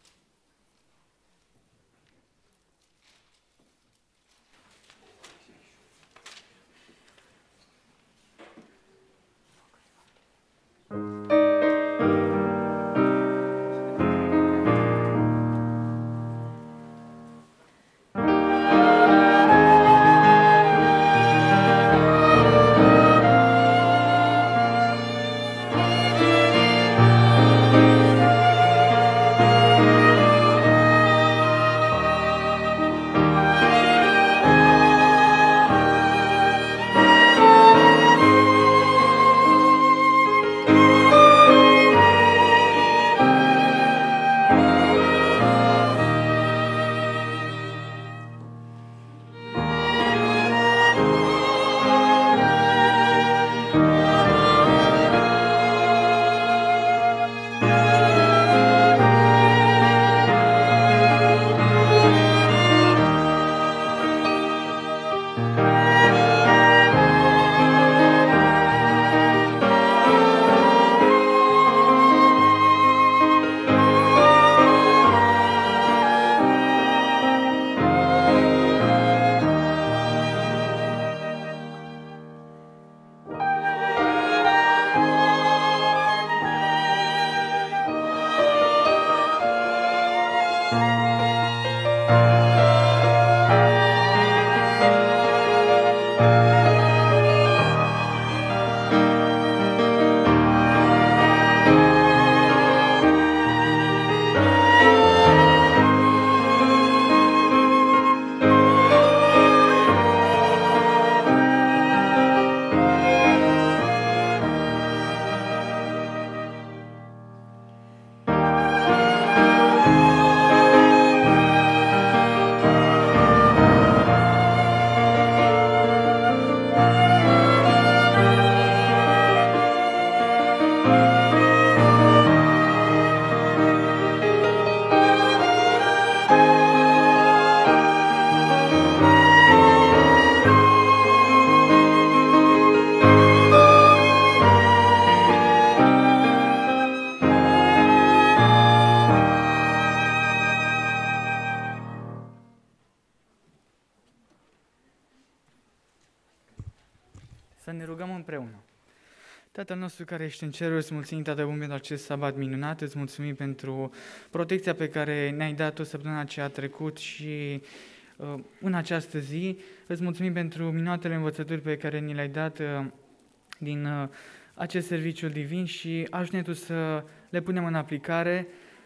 Să ne rugăm împreună. Tatăl nostru care ești în cerul, îți mulțumim, Tată bun, pentru acest sabat minunat, îți mulțumim pentru protecția pe care ne-ai dat-o săptămâna ce a trecut și uh, în această zi. Îți mulțumim pentru minunatele învățături pe care ni le-ai dat uh, din uh, acest serviciu divin și ajută-ne Tu să le punem în aplicare,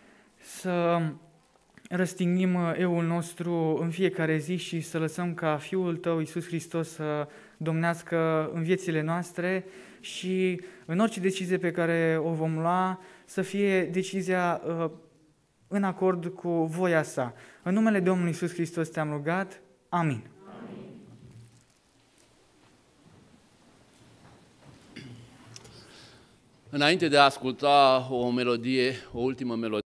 să răstignim eul nostru în fiecare zi și să lăsăm ca Fiul Tău, Iisus Hristos, să domnească în viețile noastre și în orice decizie pe care o vom lua, să fie decizia uh, în acord cu voia Sa. În numele Domnului Iisus Hristos Te-am rugat. Amin. Amin. Înainte de a asculta o melodie, o ultimă melodie,